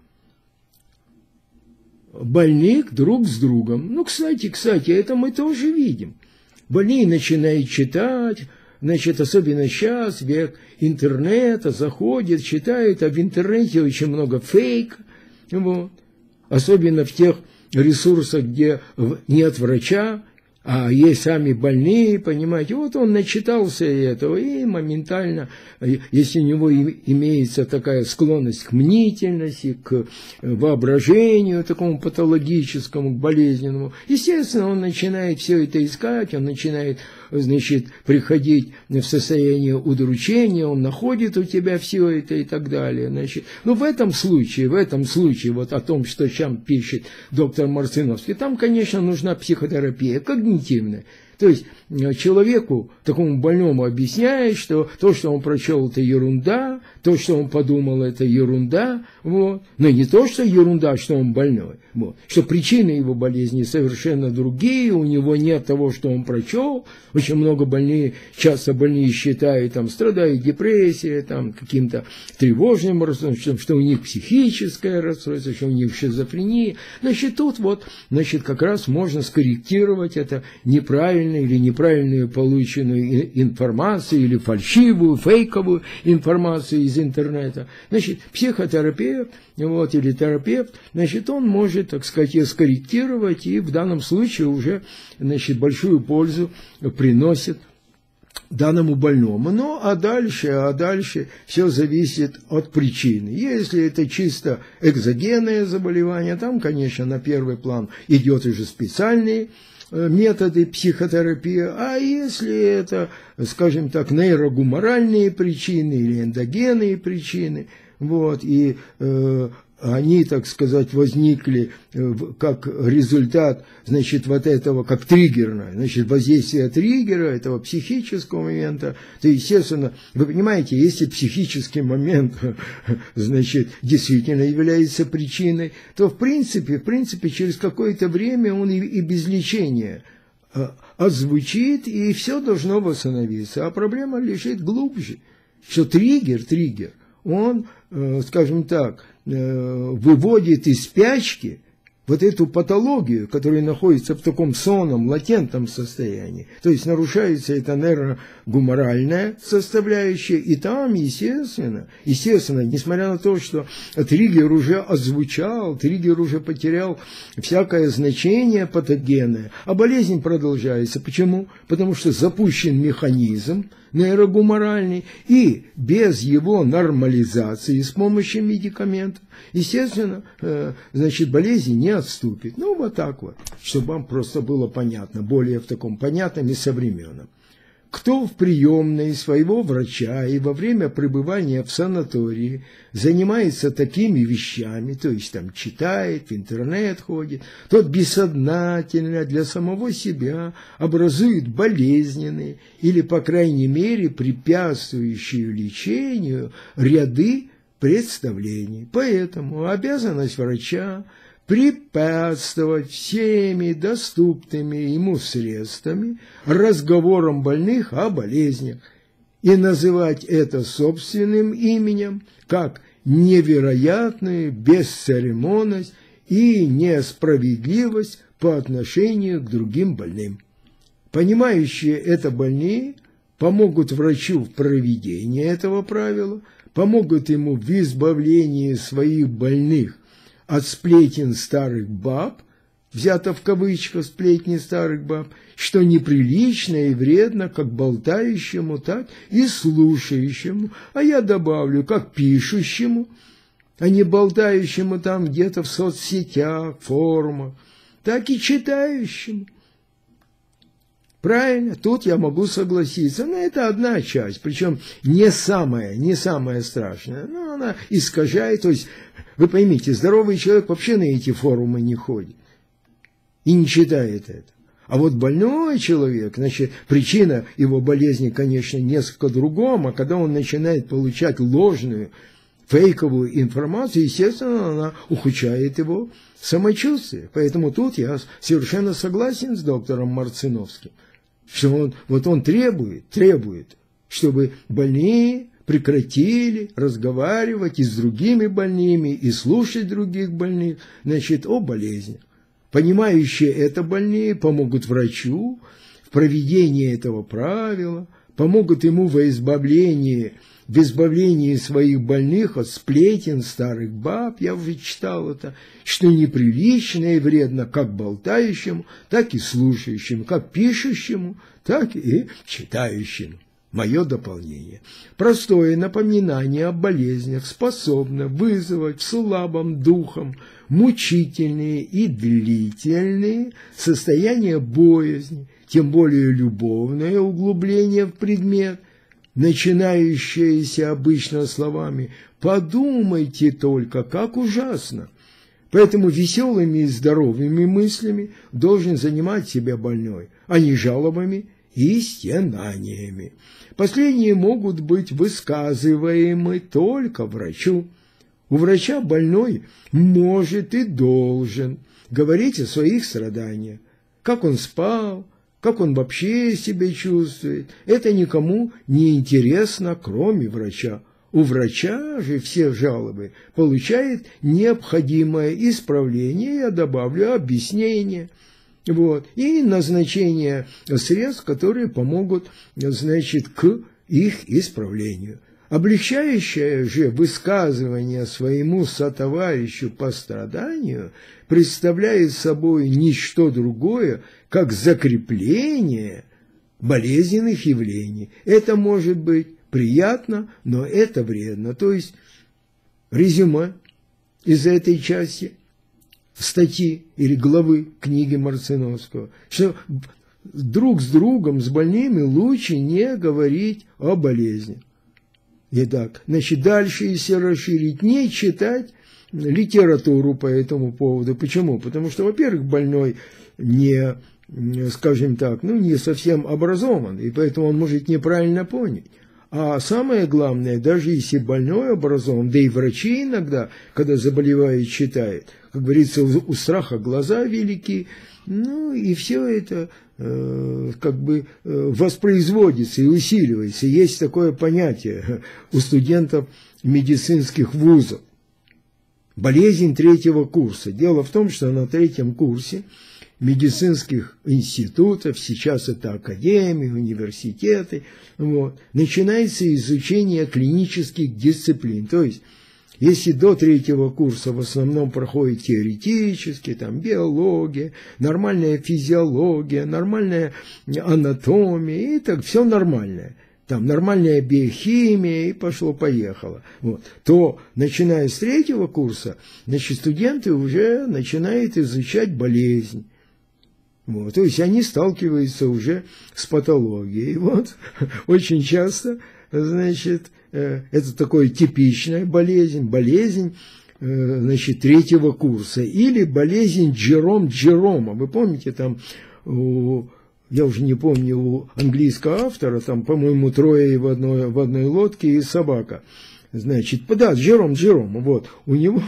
больных друг с другом. Ну, кстати, это мы тоже видим. Больные начинают читать, значит, особенно сейчас, век интернета, заходят, читают, а в интернете очень много фейка, вот. Особенно в тех ресурсах, где нет врача, А есть сами больные, понимаете, вот он начитался этого, и моментально, если у него имеется такая склонность к мнительности, к воображению такому патологическому, к болезненному, естественно, он начинает все это искать, он начинает, значит, приходить в состояние удручения, он находит у тебя все это и так далее. Значит, ну, в этом случае, вот о том, что сейчас пишет доктор Марциновский, там, конечно, нужна психотерапия, когнитивная. То есть человеку, такому больному, объясняет, что то, что он прочел, это ерунда, то, что он подумал, это ерунда, вот. Но не то, что ерунда, что он больной, вот. Что причины его болезни совершенно другие, у него нет того, что он прочел. Очень много часто больные считают, там, страдают депрессией, там, каким-то тревожным расстройством, что у них психическое расстройство, что у них шизофрения. Значит, тут вот, значит, как раз можно скорректировать это неправильно или неправильную полученную информацию, или фальшивую, фейковую информацию из интернета. Значит, психотерапевт, вот, или терапевт, значит, он может, так сказать, ее скорректировать, и в данном случае уже, значит, большую пользу приносит данному больному. Ну, а дальше все зависит от причины. Если это чисто экзогенное заболевание, там, конечно, на первый план идет уже специальные методы психотерапии, а если это, скажем так, нейрогуморальные причины или эндогенные причины, вот, и они, так сказать, возникли как результат, значит, вот этого, как триггерное, значит, воздействие триггера, этого психического момента, то, естественно, вы понимаете, если психический момент, значит, действительно является причиной, то, в принципе, через какое-то время он и без лечения отзвучит, и все должно восстановиться. А проблема лежит глубже, что триггер, он, скажем так, выводит из спячки вот эту патологию, которая находится в таком сонном, латентном состоянии. То есть нарушается эта нейрогуморальная составляющая, и там, естественно, несмотря на то, что триггер уже отзвучал, триггер уже потерял всякое значение патогенное, а болезнь продолжается. Почему? Потому что запущен механизм нейрогуморальный, и без его нормализации с помощью медикаментов, естественно, значит, болезнь не отступит. Ну, вот так вот, чтобы вам просто было понятно, более в таком понятном и современном. Кто в приемной своего врача и во время пребывания в санатории занимается такими вещами, то есть там читает, в интернет ходит, тот бессознательно для самого себя образует болезненные или, по крайней мере, препятствующие лечению ряды представлений. Поэтому обязанность врача препятствовать всеми доступными ему средствами разговорам больных о болезнях и называть это собственным именем как невероятную бесцеремонность и несправедливость по отношению к другим больным. Понимающие это больные помогут врачу в проведении этого правила, помогут ему в избавлении своих больных от сплетен старых баб, взято в кавычках сплетни старых баб, что неприлично и вредно как болтающему, так и слушающему, а я добавлю, как пишущему, а не болтающему там где-то в соцсетях, форумах, так и читающему. Правильно, тут я могу согласиться, но это одна часть, причем не самая страшная, но она искажает, то есть, вы поймите, здоровый человек вообще на эти форумы не ходит и не читает это. А вот больной человек, значит, причина его болезни, конечно, несколько другом, а когда он начинает получать ложную, фейковую информацию, естественно, она ухудшает его самочувствие. Поэтому тут я совершенно согласен с доктором Марциновским, что он требует, чтобы больные прекратили разговаривать и с другими больными, и слушать других больных, значит, о болезнях. Понимающие это больные помогут врачу в проведении этого правила, помогут ему в избавлении своих больных от сплетен старых баб, я уже читал это, что неприлично и вредно как болтающему, так и слушающему, как пишущему, так и читающему. Мое дополнение. Простое напоминание о болезнях способно вызвать в слабом духом мучительные и длительные состояния боязни, тем более любовное углубление в предмет, начинающееся обычно словами «подумайте только, как ужасно». Поэтому веселыми и здоровыми мыслями должен занимать себя больной, а не жалобами и стенаниями. Последние могут быть высказываемы только врачу. У врача больной может и должен говорить о своих страданиях, как он спал, как он вообще себя чувствует. Это никому не интересно, кроме врача. У врача же все жалобы получает необходимое исправление, я добавлю объяснение. Вот, и назначение средств, которые помогут, значит, к их исправлению. Облегчающее же высказывание своему сотоварищу по страданию представляет собой ничто другое, как закрепление болезненных явлений. Это может быть приятно, но это вредно. То есть резюме из этой части статьи или главы книги Марциновского, что друг с другом, с больными лучше не говорить о болезни. Итак, значит, дальше, если расширить, не читать литературу по этому поводу. Почему? Потому что, во-первых, больной не, скажем так, не совсем образован, и поэтому он может неправильно понять. А самое главное, даже если больной образован, да и врачи иногда, когда заболевает, читают, как говорится, у страха глаза велики, и все это воспроизводится и усиливается. Есть такое понятие у студентов медицинских вузов. Болезнь третьего курса. Дело в том, что на третьем курсе медицинских институтов, сейчас это академии, университеты, начинается изучение клинических дисциплин. То есть, если до третьего курса в основном проходит теоретически, там биология, нормальная физиология, нормальная анатомия, и так все нормальное. Там нормальная биохимия, и пошло-поехало. То, начиная с третьего курса, студенты уже начинают изучать болезнь. То есть они сталкиваются уже с патологией. Очень часто, это такая типичная болезнь, третьего курса, или болезнь Джерома. Вы помните, там, я уже не помню, у английского автора, там, по-моему, трое в одной лодке и собака. Джером, у него,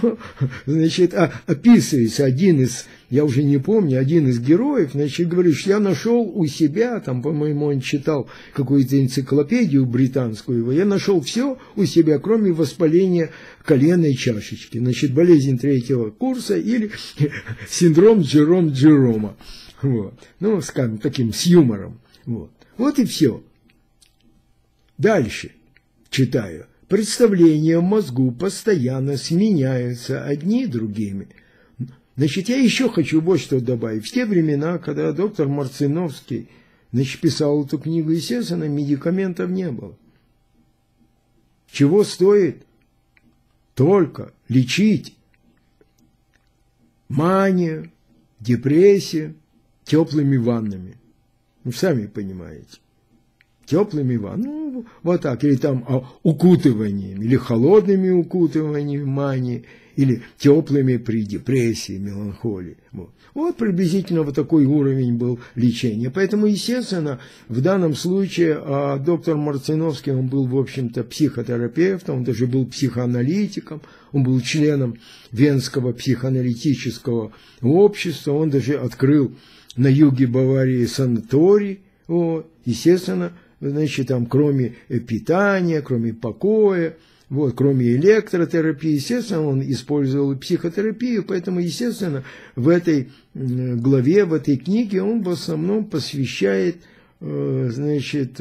описывается один из, я уже не помню, один из героев, говорит, что я нашел у себя, там, по-моему, он читал какую-то энциклопедию британскую, я нашел все у себя, кроме воспаления коленной чашечки. Болезнь третьего курса или синдром Джерома. Скажем, таким с юмором. Вот и все. Дальше читаю. Представления в мозгу постоянно сменяются одни другими. Я еще хочу вот что добавить. В те времена, когда доктор Марциновский писал эту книгу, естественно, медикаментов не было. Чего стоит только лечить манию, депрессию теплыми ваннами. Сами понимаете. Теплыми ваннами, вот так, или там укутыванием, или холодными укутываниями мании, или теплыми при депрессии, меланхолии. Вот приблизительно вот такой уровень был лечения. Поэтому, естественно, в данном случае доктор Марциновский, он был, в общем-то, психотерапевтом, он даже был психоаналитиком, он был членом Венского психоаналитического общества, он даже открыл на юге Баварии санаторий, естественно, там, кроме питания, кроме покоя, кроме электротерапии, естественно, он использовал психотерапию, поэтому, естественно, в этой главе, в этой книге он в основном посвящает значит,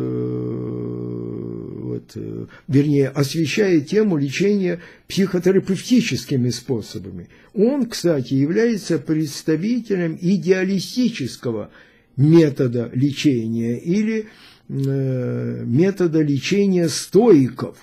вернее, освещает тему лечения психотерапевтическими способами. Он, кстати, является представителем идеалистического метода лечения или метода лечения стоиков.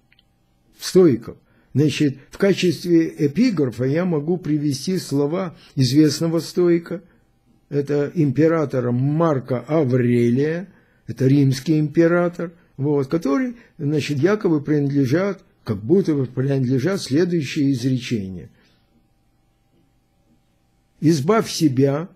Значит, в качестве эпиграфа я могу привести слова известного стоика, это императора Марка Аврелия, это римский император, который, значит, якобы принадлежат, как будто бы принадлежат следующие изречения. Избавь себя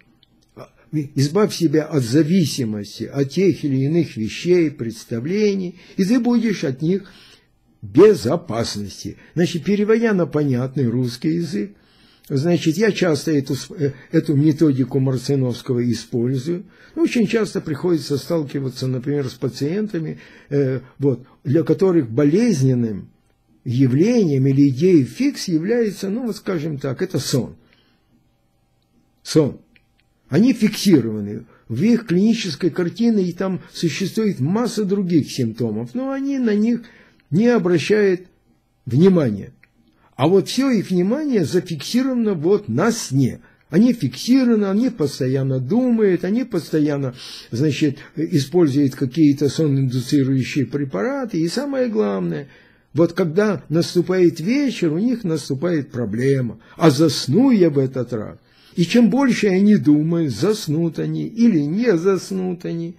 от зависимости от тех или иных вещей, представлений, и ты будешь от них безопасности. Значит, переводя на понятный русский язык, значит, я часто эту методику Марциновского использую. Очень часто приходится сталкиваться, например, с пациентами, для которых болезненным явлением или идеей фикс является, скажем так, это сон. Сон. Они фиксированы. В их клинической картине и там существует масса других симптомов, но они на них не обращают внимания. А вот все их внимание зафиксировано на сне. Они фиксированы, они постоянно думают, они постоянно, значит, используют какие-то сон-индуцирующие препараты. И самое главное, когда наступает вечер, у них наступает проблема. А засну я в этот раз. И чем больше они думают, заснут они или не заснут они,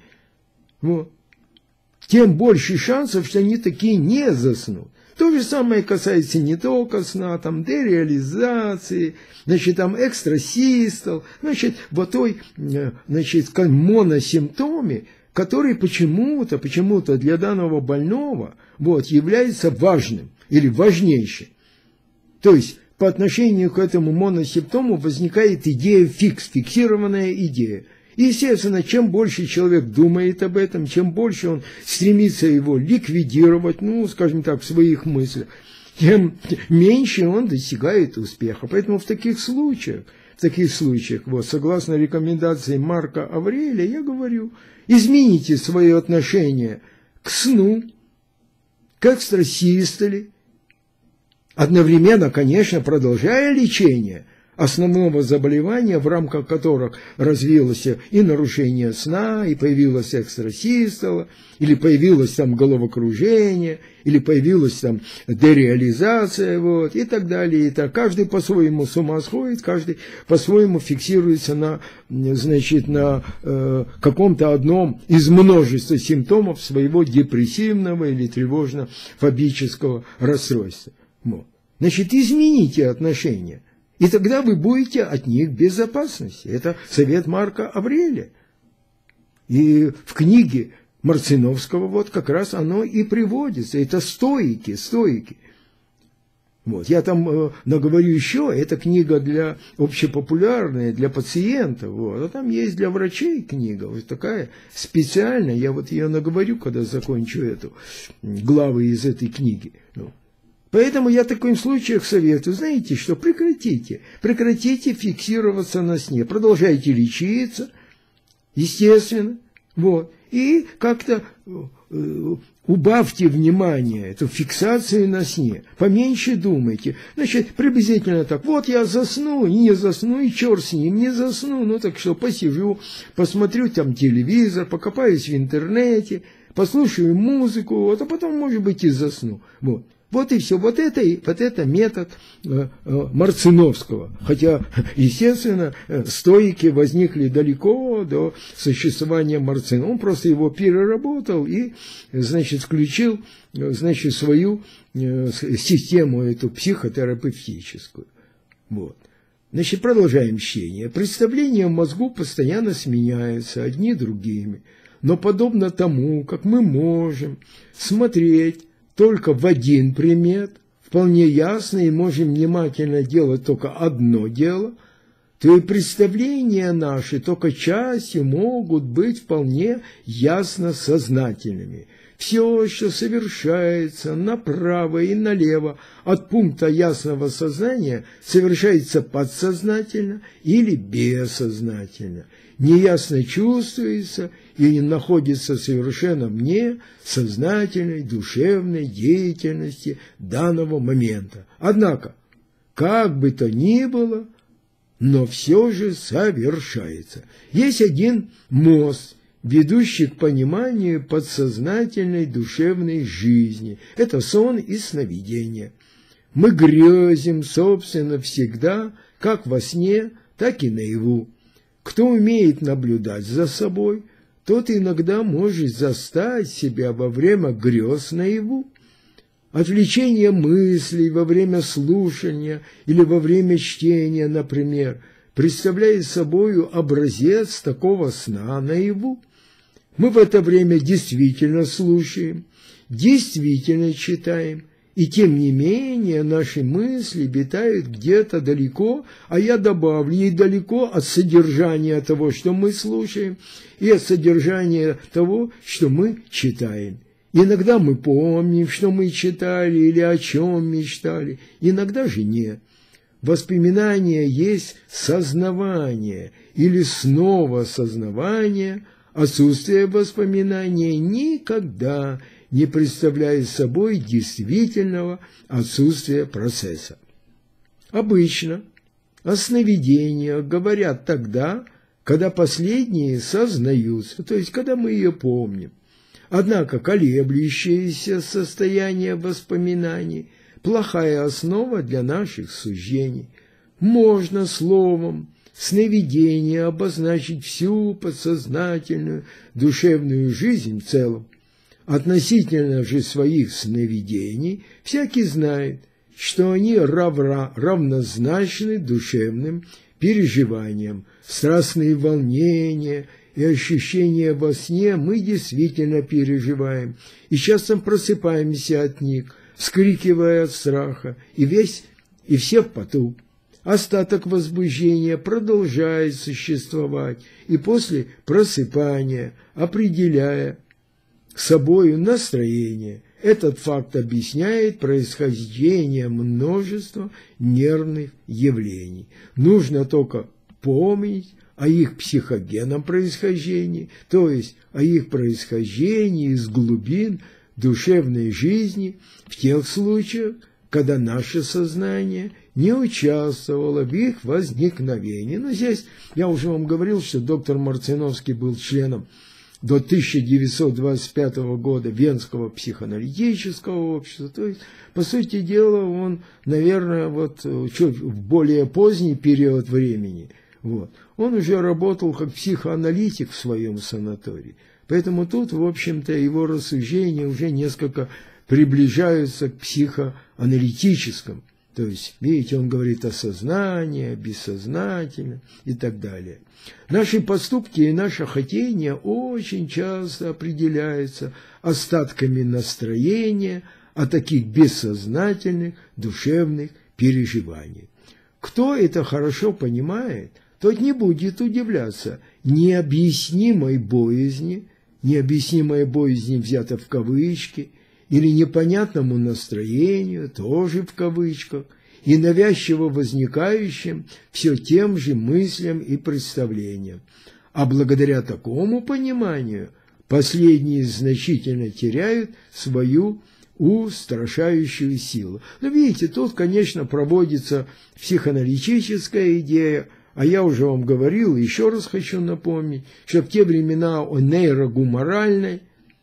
тем больше шансов, что они такие не заснут. То же самое касается не только сна, дереализации, значит, экстрасистол, значит, моносимптоме, который почему-то для данного больного является важным или важнейшим. То есть, по отношению к этому моносимптому возникает идея фиксированная идея. И, естественно, чем больше человек думает об этом, чем больше он стремится его ликвидировать, скажем так, в своих мыслях, тем меньше он достигает успеха. Поэтому в таких случаях, согласно рекомендации Марка Аврелия, я говорю, измените свое отношение к сну, к экстрасистоле, одновременно, конечно, продолжая лечение основного заболевания, в рамках которых развилось и нарушение сна, и появилась экстрасистола, или появилось головокружение, или появилась дереализация, и так далее. И так. Каждый по-своему с ума сходит, каждый по-своему фиксируется на каком-то одном из множества симптомов своего депрессивного или тревожно-фобического расстройства. Значит, измените отношения. И тогда вы будете от них в безопасности. Это совет Марка Аврелия. И в книге Марциновского как раз оно и приводится. Это стоики. Я там наговорю еще, это книга для общепопулярная, для пациентов. А там есть для врачей книга, такая специальная. Я ее наговорю, когда закончу главы из этой книги. Поэтому я в таких случаях советую, знаете что, прекратите фиксироваться на сне, продолжайте лечиться, естественно, и как-то убавьте внимание, эту фиксацию на сне, поменьше думайте, значит, приблизительно так, я засну, не засну, и черт с ним, не засну, так что посижу, посмотрю телевизор, покопаюсь в интернете, послушаю музыку, а потом, может быть, и засну, и все. Это метод Марциновского. Хотя, естественно, стоики возникли далеко до существования Марцинова. Он просто его переработал и, включил, свою систему эту психотерапевтическую. Продолжаем чтение. Представления в мозгу постоянно сменяются одни другими. Но подобно тому, как мы можем смотреть только в один предмет, вполне ясно, и можем внимательно делать только одно дело, то и представления наши только частью могут быть вполне ясно сознательными. Все, что совершается направо и налево от пункта ясного сознания, совершается подсознательно или бессознательно, неясно чувствуется или находится совершенно вне сознательной душевной деятельности данного момента. Однако, как бы то ни было, но все же совершается. Есть один мост, ведущий к пониманию подсознательной душевной жизни. Это сон и сновидение. Мы грезим, собственно, всегда, как во сне, так и наяву. Кто умеет наблюдать за собой, тот иногда может застать себя во время грез наяву. Отвлечение мыслей во время слушания или во время чтения, например, представляет собою образец такого сна наяву. Мы в это время действительно слушаем, действительно читаем, и тем не менее наши мысли витают где-то далеко, а я добавлю, и далеко от содержания того, что мы слушаем, и от содержания того, что мы читаем. Иногда мы помним, что мы читали или о чем мечтали, иногда же нет. Воспоминание есть сознавание или снова сознавание. Отсутствие воспоминания никогда не представляет собой действительного отсутствия процесса. Обычно о сновидениях говорят тогда, когда последние сознаются, то есть когда мы ее помним. Однако колеблющееся состояние воспоминаний – плохая основа для наших суждений. Можно словом сновидение обозначить всю подсознательную душевную жизнь в целом. Относительно же своих сновидений всякий знает, что они равнозначны душевным переживаниям, страстные волнения и ощущения во сне мы действительно переживаем, и часто просыпаемся от них, вскрикивая от страха, и все в поту. Остаток возбуждения продолжает существовать и после просыпания, определяя собою настроение. Этот факт объясняет происхождение множества нервных явлений. Нужно только помнить о их психогенном происхождении, то есть о их происхождении из глубин душевной жизни в тех случаях, когда наше сознание не участвовало в их возникновении. Но здесь я уже вам говорил, что доктор Марциновский был членом до 1925 года Венского психоаналитического общества. То есть, по сути дела, он, наверное, в более поздний период времени, он уже работал как психоаналитик в своем санатории. Поэтому тут, в общем-то, его рассуждения уже несколько приближаются к психоаналитическому. То есть, видите, он говорит о сознании, о бессознательном и так далее. Наши поступки и наше хотение очень часто определяются остатками настроения, о таких бессознательных душевных переживаний. Кто это хорошо понимает, тот не будет удивляться необъяснимой боязни взято в кавычки, или непонятному настроению, тоже в кавычках, и навязчиво возникающим все тем же мыслям и представлениям. А благодаря такому пониманию последние значительно теряют свою устрашающую силу. Но видите, тут, конечно, проводится психоаналитическая идея, а я уже вам говорил, еще раз хочу напомнить, что в те времена о нейрогуморальной,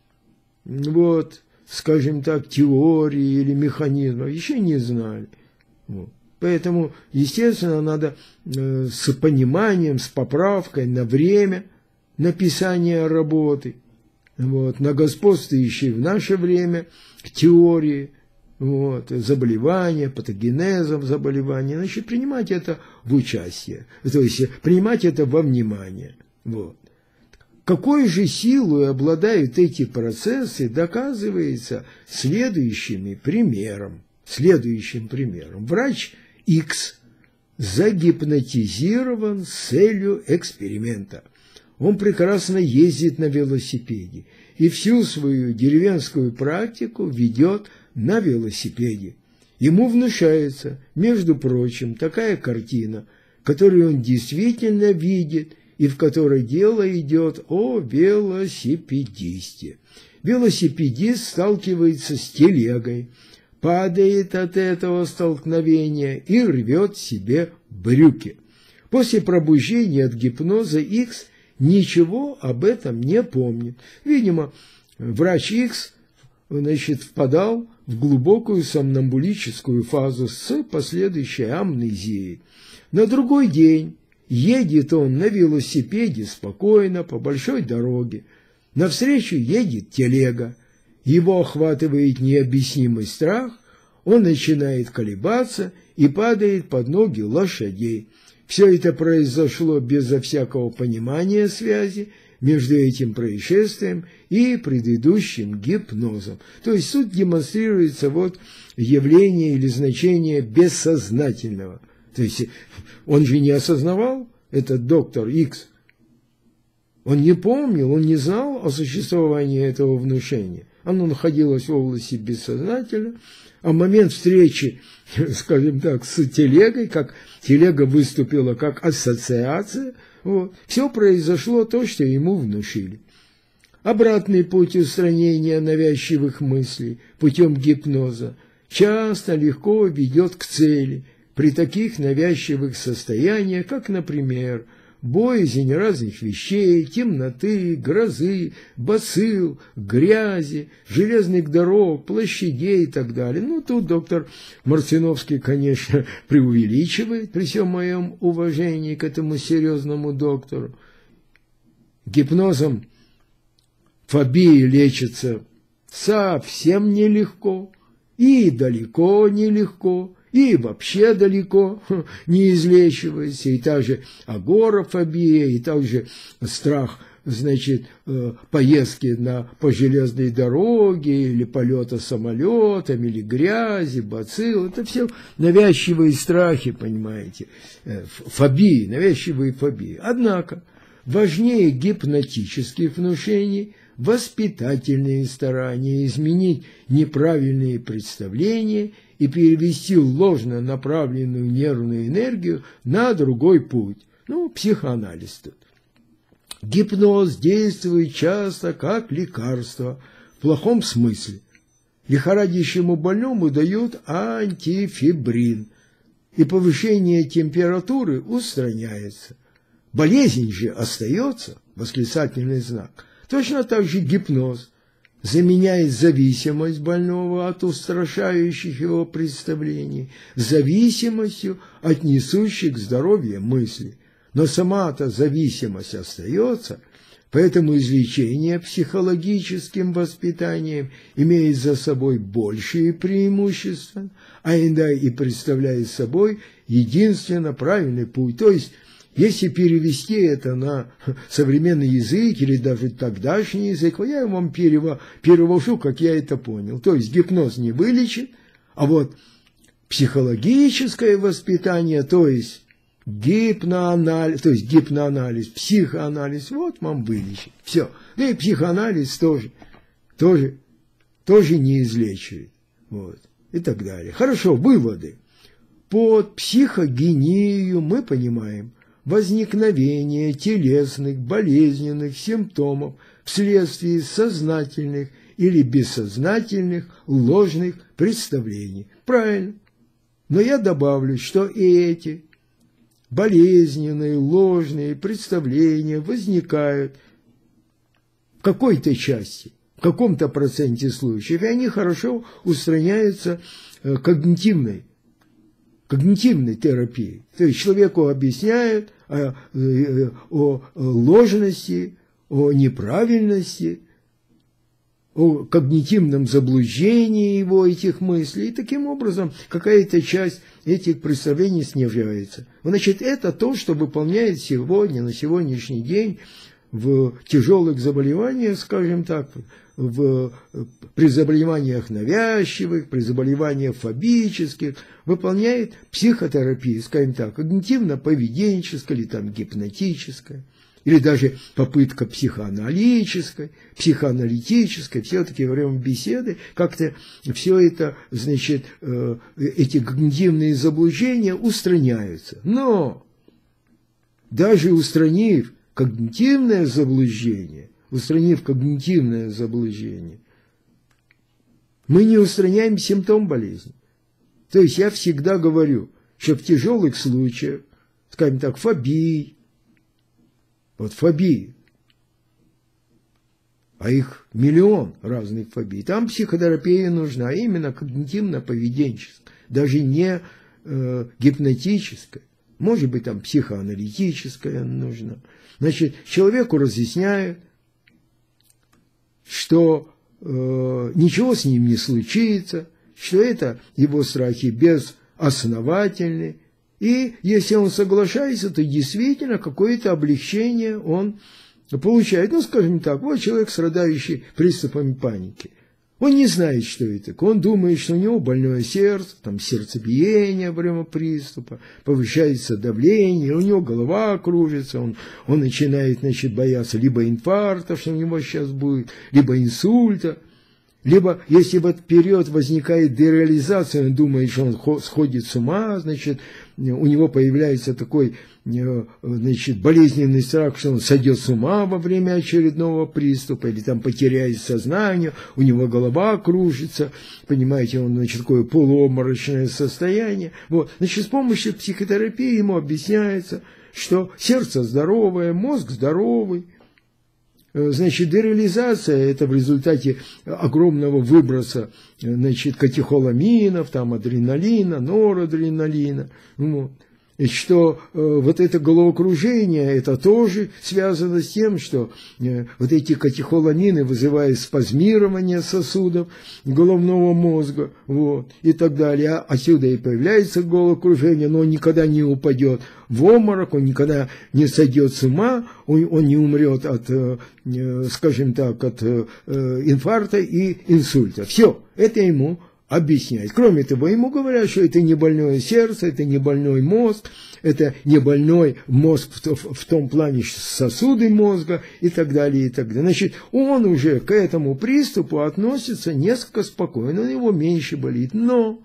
скажем так, теории или механизмов еще не знали. Поэтому, естественно, надо с пониманием, с поправкой на время написания работы, на господствующие в наше время теории, заболевания, патогенезом заболевания, значит, принимать это в участие, то есть принимать это во внимание. Какой же силой обладают эти процессы, доказывается следующим примером. Врач X загипнотизирован с целью эксперимента. Он прекрасно ездит на велосипеде и всю свою деревенскую практику ведет на велосипеде. Ему внушается, между прочим, такая картина, которую он действительно видит и в которой дело идет о велосипедисте. Велосипедист сталкивается с телегой, падает от этого столкновения и рвет себе брюки. После пробуждения от гипноза X ничего об этом не помнит. Видимо, врач X, впадал в глубокую сомнамбулическую фазу с последующей амнезией. На другой день едет он на велосипеде спокойно по большой дороге. Навстречу едет телега. Его охватывает необъяснимый страх, он начинает колебаться и падает под ноги лошадей. Все это произошло безо всякого понимания связи между этим происшествием и предыдущим гипнозом. То есть суть демонстрируется вот явление или значение бессознательного. То есть он же не осознавал, этот доктор X. Он не помнил, он не знал о существовании этого внушения. Оно находилось в области бессознательного. А момент встречи, скажем так, с телегой, как телега выступила как ассоциация, вот, все произошло то, что ему внушили. Обратный путь устранения навязчивых мыслей путем гипноза часто легко ведет к цели при таких навязчивых состояниях, как, например, боязнь разных вещей, темноты, грозы, бацилл, грязи, железных дорог, площадей и так далее. Ну, тут доктор Марциновский, конечно, преувеличивает, при всем моем уважении к этому серьезному доктору. Гипнозом фобии лечится совсем нелегко и далеко нелегко. И вообще далеко не излечивается, и та же агорафобия, и также страх, значит, поездки по железной дороге, или полета самолетом, или грязи, бацилл. Это все навязчивые страхи, понимаете, фобии, навязчивые фобии. Однако важнее гипнотических внушений воспитательные старания изменить неправильные представления и перевести ложно направленную нервную энергию на другой путь. Ну, психоанализ тут. Гипноз действует часто как лекарство, в плохом смысле. Лихорадящему больному дают антифибрин, и повышение температуры устраняется. Болезнь же остается, восклицательный знак. Точно так же гипноз заменяет зависимость больного от устрашающих его представлений зависимостью от несущих здоровье мыслей. Но сама-то зависимость остается, поэтому излечение психологическим воспитанием имеет за собой большие преимущества, а иногда и представляет собой единственно правильный путь. То есть, если перевести это на современный язык или даже тогдашний язык, я вам перевожу, как я это понял. То есть гипноз не вылечит, а вот психологическое воспитание, то есть гипноанализ, психоанализ, вот вам вылечит. Все. Да и психоанализ тоже не излечивает. Вот. И так далее. Хорошо, выводы. Под психогенией мы понимаем возникновение телесных, болезненных симптомов вследствие сознательных или бессознательных ложных представлений. Правильно. Но я добавлю, что и эти болезненные, ложные представления возникают в какой-то части, в каком-то проценте случаев, и они хорошо устраняются когнитивной терапии. То есть человеку объясняют о ложности, о неправильности, о когнитивном заблуждении его этих мыслей. И таким образом какая-то часть этих представлений снижается. Значит, это то, что выполняет сегодня, на сегодняшний день в тяжелых заболеваниях, скажем так, при заболеваниях навязчивых, при заболеваниях фобических, выполняет психотерапия, скажем так, когнитивно-поведенческая или там гипнотическая. или даже попытка психоаналитической, все-таки во время беседы как-то все это, значит, эти когнитивные заблуждения устраняются. Но даже устранив когнитивное заблуждение, мы не устраняем симптом болезни. То есть я всегда говорю, что в тяжелых случаях, скажем так, фобии, а их миллион разных фобий, там психотерапия нужна, именно когнитивно-поведенческая, даже не гипнотическая, может быть, там психоаналитическая нужна. Значит, человеку разъясняют, что ничего с ним не случится, что это его страхи безосновательны, и если он соглашается, то действительно какое-то облегчение он получает. Ну, скажем так, вот человек, страдающий приступами паники. Он не знает, что это. Он думает, что у него больное сердце, там сердцебиение во время приступа, повышается давление, у него голова кружится, он начинает, значит, бояться либо инфаркта, что у него сейчас будет, либо инсульта. Либо, если в этот период возникает дереализация, он думает, что он сходит с ума, значит, у него появляется такой, значит, болезненный страх, что он сойдет с ума во время очередного приступа, или там потеряет сознание, у него голова кружится, понимаете, он, значит, такое полуобморочное состояние. Вот. Значит, с помощью психотерапии ему объясняется, что сердце здоровое, мозг здоровый. Значит, дереализация – это в результате огромного выброса, значит, катехоламинов, там, адреналина, норадреналина. Вот. И что вот это головокружение, это тоже связано с тем, что вот эти катехоламины вызывают спазмирование сосудов головного мозга, вот, и так далее. Отсюда и появляется головокружение, но он никогда не упадет в обморок, он никогда не сойдет с ума, он не умрет от, скажем так, от инфаркта и инсульта. Все, это ему объясняет. Кроме того, ему говорят, что это не больное сердце, это не больной мозг, это не больной мозг в том плане, что сосуды мозга и так далее, и так далее. Значит, он уже к этому приступу относится несколько спокойно, у него меньше болит. Но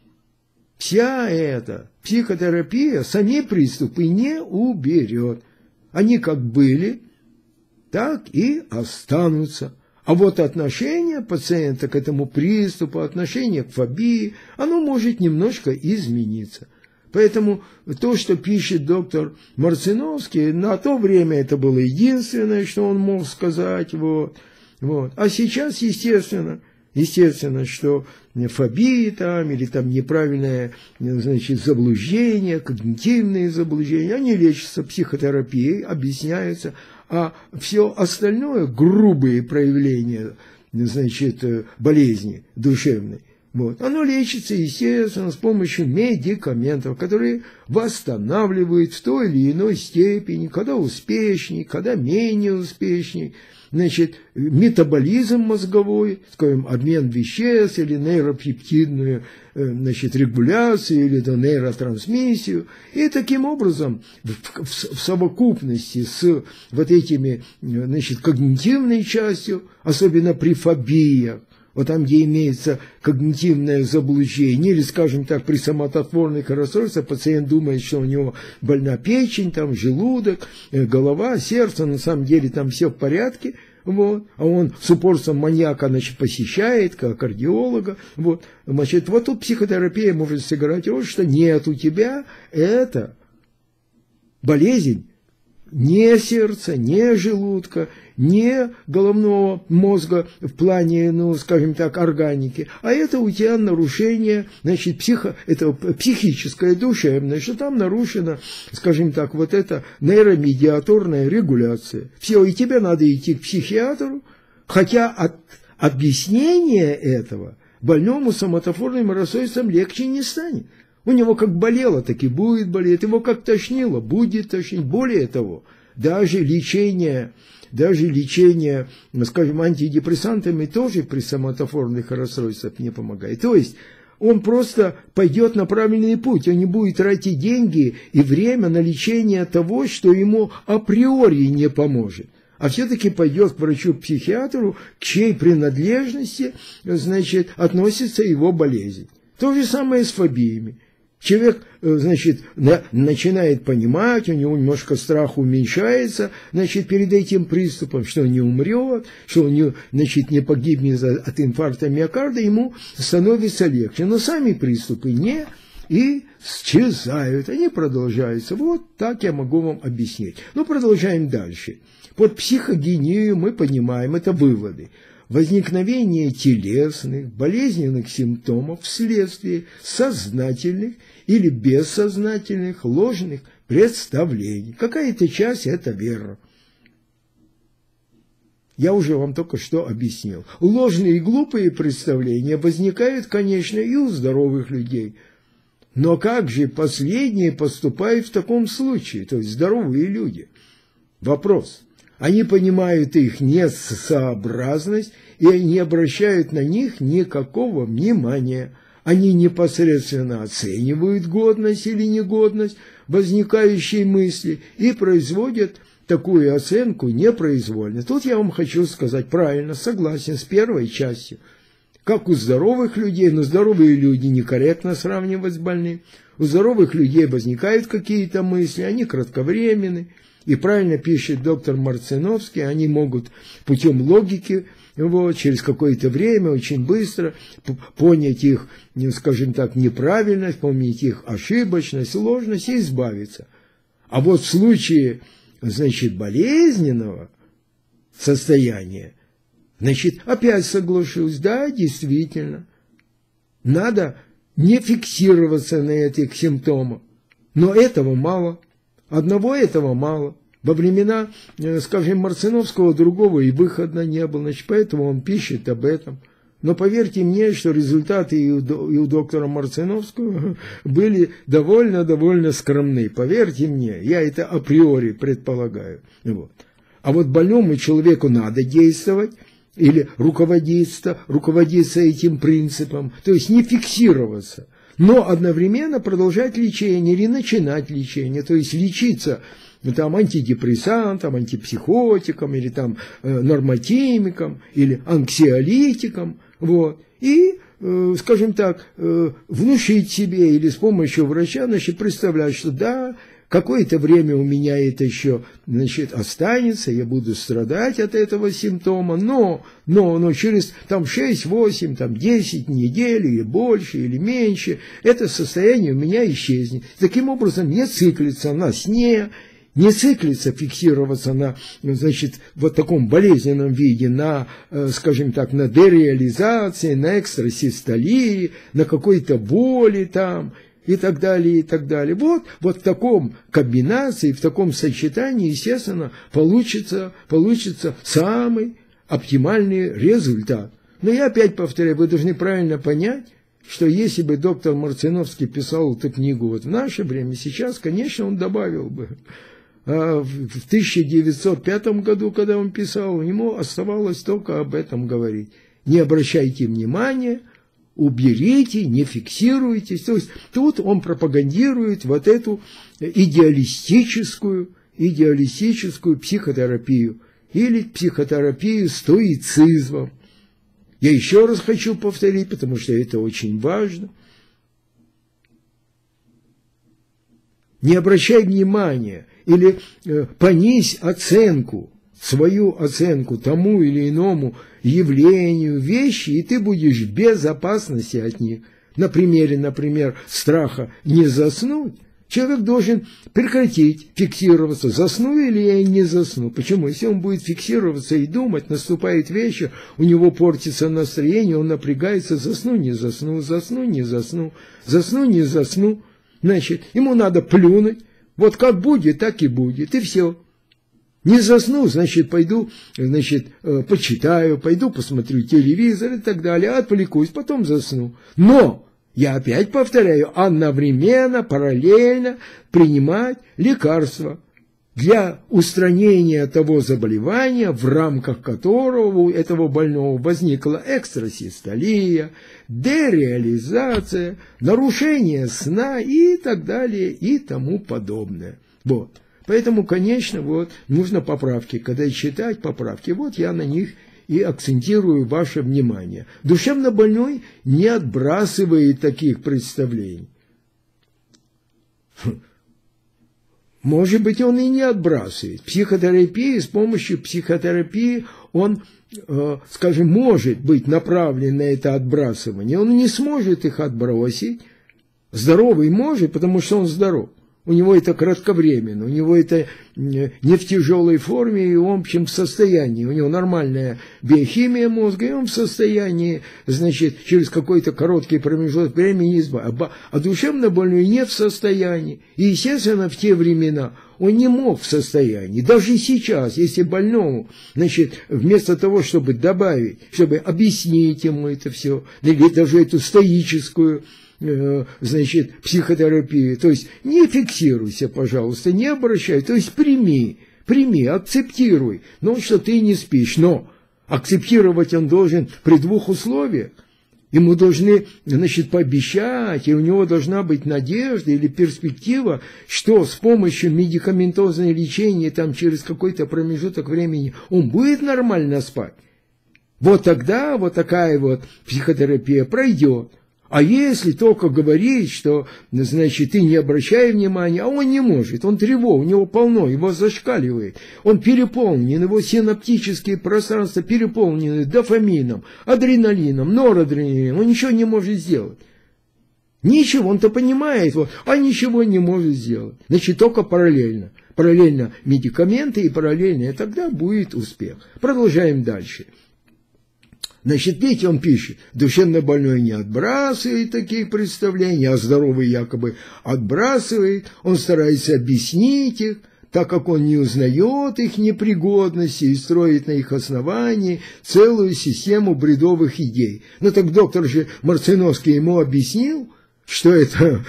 вся эта психотерапия сами приступы не уберет. Они как были, так и останутся. А вот отношение пациента к этому приступу, отношение к фобии, оно может немножко измениться. Поэтому то, что пишет доктор Марциновский, на то время это было единственное, что он мог сказать. Вот. А сейчас, естественно, что фобии там, или там неправильное, значит, заблуждение, когнитивные заблуждения, они лечатся психотерапией, объясняются. А все остальное, грубые проявления, значит, болезни душевной, вот, оно лечится, естественно, с помощью медикаментов, которые восстанавливают в той или иной степени, когда успешней, когда менее успешней. Значит, метаболизм мозговой, скажем, обмен веществ или нейропептидную, значит, регуляцию или нейротрансмиссию. И таким образом в совокупности с вот этими, значит, когнитивной частью, особенно при фобиях, вот там, где имеется когнитивное заблуждение, или, скажем так, при соматотворных расстройствах пациент думает, что у него больна печень, там, желудок, голова, сердце, на самом деле там все в порядке, вот, а он с упорством маньяка, значит, посещает, как кардиолога, вот, значит, вот тут психотерапия может сыграть роль, что нет, у тебя это болезнь не сердца, не желудка, не головного мозга в плане, ну, скажем так, органики, а это у тебя нарушение, значит, это психическое, душевное, что там нарушена, скажем так, вот эта нейромедиаторная регуляция. Все, и тебе надо идти к психиатру, хотя от объяснения этого больному соматофорным расстройством легче не станет. У него как болело, так и будет болеть, его как тошнило, будет тошнить. Более того, даже лечение, скажем, антидепрессантами тоже при соматофорных расстройствах не помогает. То есть он просто пойдет на правильный путь, он не будет тратить деньги и время на лечение того, что ему априори не поможет, а все-таки пойдет к врачу-психиатру, к чьей принадлежности, значит, относится его болезнь. То же самое с фобиями. Человек, значит, начинает понимать, у него немножко страх уменьшается, значит, перед этим приступом, что он не умрет, что он, значит, не погибнет от инфаркта миокарда, ему становится легче. Но сами приступы не исчезают, они продолжаются. Вот так я могу вам объяснить. Ну, продолжаем дальше. Под психогению мы понимаем, это выводы. Возникновение телесных, болезненных симптомов вследствие сознательных или бессознательных ложных представлений. Какая-то часть – это вера. Я уже вам только что объяснил. Ложные и глупые представления возникают, конечно, и у здоровых людей. Но как же последние поступают в таком случае, то есть здоровые люди? Вопрос. Они понимают их несообразность и не обращают на них никакого внимания. Они непосредственно оценивают годность или негодность возникающей мысли и производят такую оценку непроизвольно. Тут я вам хочу сказать правильно, согласен с первой частью. Как у здоровых людей, но здоровые люди некорректно сравнивать с больными. У здоровых людей возникают какие-то мысли, они кратковременны. И правильно пишет доктор Марциновский, они могут путем логики, вот, через какое-то время, очень быстро понять их, скажем так, неправильность, понять их ошибочность, ложность и избавиться. А вот в случае, значит, болезненного состояния, значит, опять соглашусь, да, действительно, надо не фиксироваться на этих симптомах, но этого мало. Одного этого мало. Во времена, скажем, Марциновского другого и выхода не было, значит, поэтому он пишет об этом. Но поверьте мне, что результаты и у доктора Марциновского были довольно скромны. Поверьте мне, я это априори предполагаю. Вот. А вот больному человеку надо действовать или руководиться этим принципом, то есть не фиксироваться. Но одновременно продолжать лечение или начинать лечение, то есть лечиться там, антидепрессантом, антипсихотиком, или там, нормотимиком, или анксиолитиком, вот, и, скажем так, внушить себе или с помощью врача, значит, представлять, что да, какое-то время у меня это еще, значит, останется, я буду страдать от этого симптома, но через там 6, 8, там 10 недель или больше, или меньше, это состояние у меня исчезнет. Таким образом, не циклиться на сне, не циклиться, фиксироваться на, значит, вот таком болезненном виде, на, скажем так, на дереализации, на экстрасистолии, на какой-то боли там, и так далее, и так далее. Вот в таком комбинации, в таком сочетании, естественно, получится самый оптимальный результат. Но я опять повторяю, вы должны правильно понять, что если бы доктор Марциновский писал эту книгу вот в наше время, сейчас, конечно, он добавил бы. А в 1905 году, когда он писал, ему оставалось только об этом говорить. Не обращайте внимания, уберите, не фиксируйтесь. То есть тут он пропагандирует вот эту идеалистическую психотерапию или психотерапию стоицизма. Я еще раз хочу повторить, потому что это очень важно. Не обращай внимания или понизь оценку, свою оценку тому или иному явлению, вещи, и ты будешь в безопасности от них. На примере, например, страха не заснуть, человек должен прекратить фиксироваться, засну или я не засну. Почему? Если он будет фиксироваться и думать, наступает вечер, у него портится настроение, он напрягается, засну, не засну, засну, не засну, засну, не засну. Значит, ему надо плюнуть, вот как будет, так и будет, и все. Не засну, значит, пойду, значит, почитаю, пойду посмотрю телевизор и так далее, отвлекусь, потом засну. Но, я опять повторяю, одновременно, параллельно принимать лекарства. для устранения того заболевания, в рамках которого у этого больного возникла экстрасистолия, дереализация, нарушение сна и так далее и тому подобное. Вот. Поэтому, конечно, вот, нужно поправки. Когда читать поправки, вот я на них и акцентирую ваше внимание. Душевно больной не отбрасывает таких представлений. Может быть, он и не отбрасывает. Психотерапия, с помощью психотерапии он, скажем, может быть направлен на это отбрасывание. Он не сможет их отбросить. Здоровый может, потому что он здоров. У него это кратковременно, у него это не в тяжелой форме, и он, в общем, в состоянии, у него нормальная биохимия мозга, и он в состоянии, значит, через какой-то короткий промежуток времени избавиться. А душевно больной не в состоянии. И, естественно, в те времена он не мог в состоянии. Даже сейчас, если больному, значит, вместо того, чтобы добавить, чтобы объяснить ему это все, или даже эту стоическую, значит, психотерапию, то есть не фиксируйся, пожалуйста, не обращай, то есть прими, акцептируй, что ты не спишь, но акцептировать он должен при двух условиях. Ему должны, значит, пообещать, и у него должна быть надежда или перспектива, что с помощью медикаментозного лечения там через какой-то промежуток времени он будет нормально спать. Вот тогда вот такая вот психотерапия пройдет. А если только говорить, что, значит, ты не обращай внимания, а он не может, он тревог, у него полно, его зашкаливает, он переполнен, его синаптические пространства переполнены дофамином, адреналином, норадреналином, он ничего не может сделать. Ничего, он-то понимает, вот, а ничего не может сделать. Значит, только параллельно. Параллельно медикаменты и параллельно, и тогда будет успех. Продолжаем дальше. Значит, видите, он пишет, душевно больной не отбрасывает таких представлений, а здоровый якобы отбрасывает, он старается объяснить их, так как он не узнает их непригодности и строит на их основании целую систему бредовых идей. Ну так доктор же Марциновский ему объяснил, что это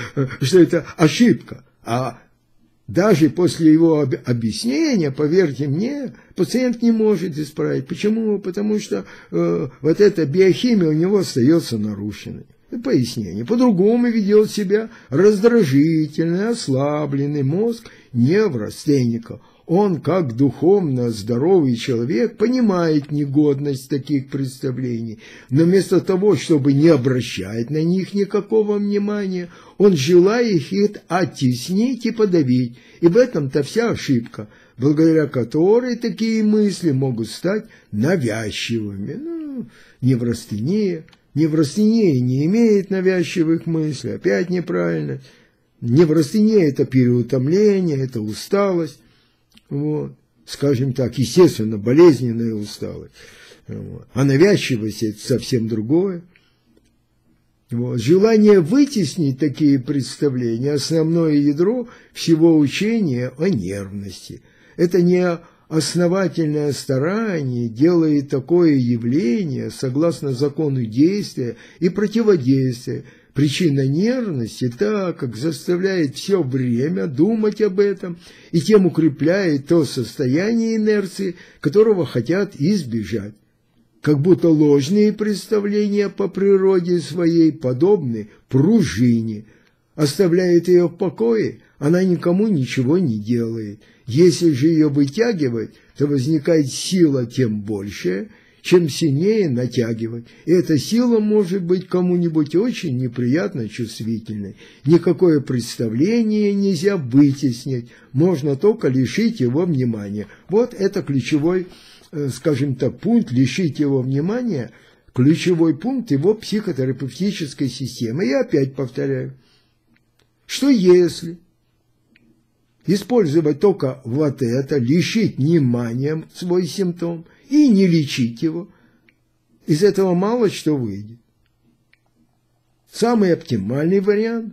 ошибка, а даже после его объяснения, поверьте мне, пациент не может исправить. Почему? Потому что вот эта биохимия у него остается нарушенной. Пояснение. По-другому ведет себя раздражительный, ослабленный мозг неврастенника. Он, как духовно здоровый человек, понимает негодность таких представлений, но вместо того, чтобы не обращать на них никакого внимания, он желает их оттеснить и подавить. И в этом-то вся ошибка, благодаря которой такие мысли могут стать навязчивыми. Неврастения. Неврастения не имеет навязчивых мыслей, опять неправильно. Неврастения – это переутомление, это усталость. Вот. Скажем так, естественно, болезненная усталость. Вот. А навязчивость – это совсем другое. Вот. Желание вытеснить такие представления – основное ядро всего учения о нервности. Это не основательное старание делает такое явление согласно закону действия и противодействия. Причина нервности, так как заставляет все время думать об этом и тем укрепляет то состояние инерции, которого хотят избежать. Как будто ложные представления по природе своей подобны пружине. Оставляет ее в покое, она никому ничего не делает. Если же ее вытягивать, то возникает сила тем большая, чем сильнее натягивать. И эта сила может быть кому-нибудь очень неприятно чувствительной. Никакое представление нельзя вытеснить, можно только лишить его внимания. Вот это ключевой, скажем так, пункт, лишить его внимания, ключевой пункт его психотерапевтической системы. Я опять повторяю, что если использовать только вот это, лишить внимания свой симптом, и не лечить его, из этого мало что выйдет. Самый оптимальный вариант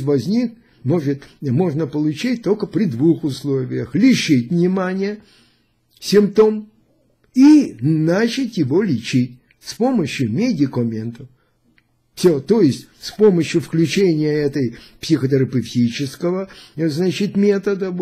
можно получить только при двух условиях. Лишить внимания симптом и начать его лечить с помощью медикаментов. Все, то есть с помощью включения этой психотерапевтического, значит, метода, вот,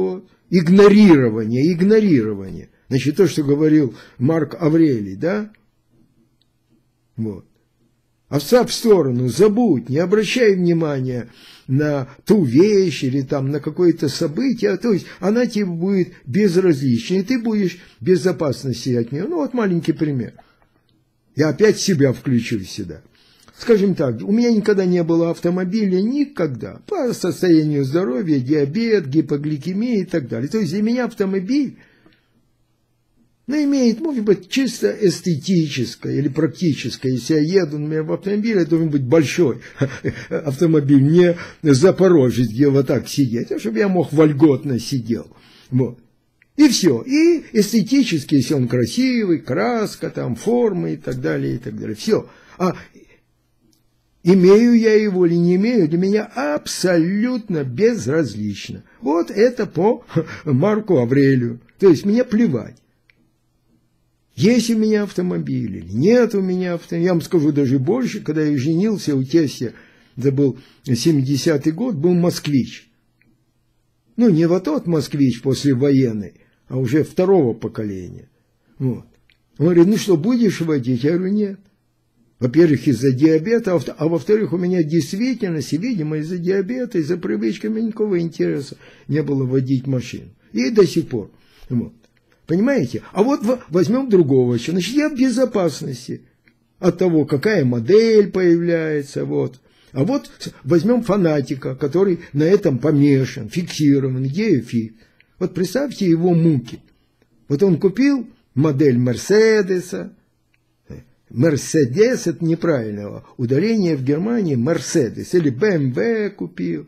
игнорирование. Значит, то, что говорил Марк Аврелий, да? Вот. Оставь в сторону, забудь, не обращай внимания на ту вещь или там на какое-то событие, то есть она тебе будет безразлична, и ты будешь в безопасности от нее. Ну вот маленький пример. Я опять себя включу сюда. Скажем так, у меня никогда не было автомобиля, никогда, по состоянию здоровья, диабет, гипогликемия и так далее. То есть для меня автомобиль, ну, имеет, может быть, чисто эстетическое или практическое. Если я еду, например, в автомобиле, это должен быть большой автомобиль, не Запорожец, где вот так сидеть, а чтобы я мог вольготно сидел. Вот. И все. И эстетически, если он красивый, краска, там, форма и так далее, и так далее. Все. А имею я его или не имею, для меня абсолютно безразлично. Вот это по Марку Аврелию. То есть мне плевать. Есть у меня автомобиль или нет у меня автомобиля. Я вам скажу даже больше, когда я женился у тестя, это был 70-й год, был москвич. Ну, не вот тот москвич послевоенный, а уже второго поколения. Вот. Он говорит, ну что, будешь водить? Я говорю, нет. Во-первых, из-за диабета, а во-вторых, у меня действительно, видимо, из-за диабета, из-за привычки, у меня никакого интереса не было водить машину. И до сих пор. Вот. Понимаете? А вот возьмем другого человека. Значит, я в безопасности от того, какая модель появляется. Вот. А вот возьмем фанатика, который на этом помешан, фиксирован, где фиг. Вот представьте его муки. Вот он купил модель Мерседеса. Мерседес – это неправильного. Ударение в Германии – Мерседес. Или БМВ купил.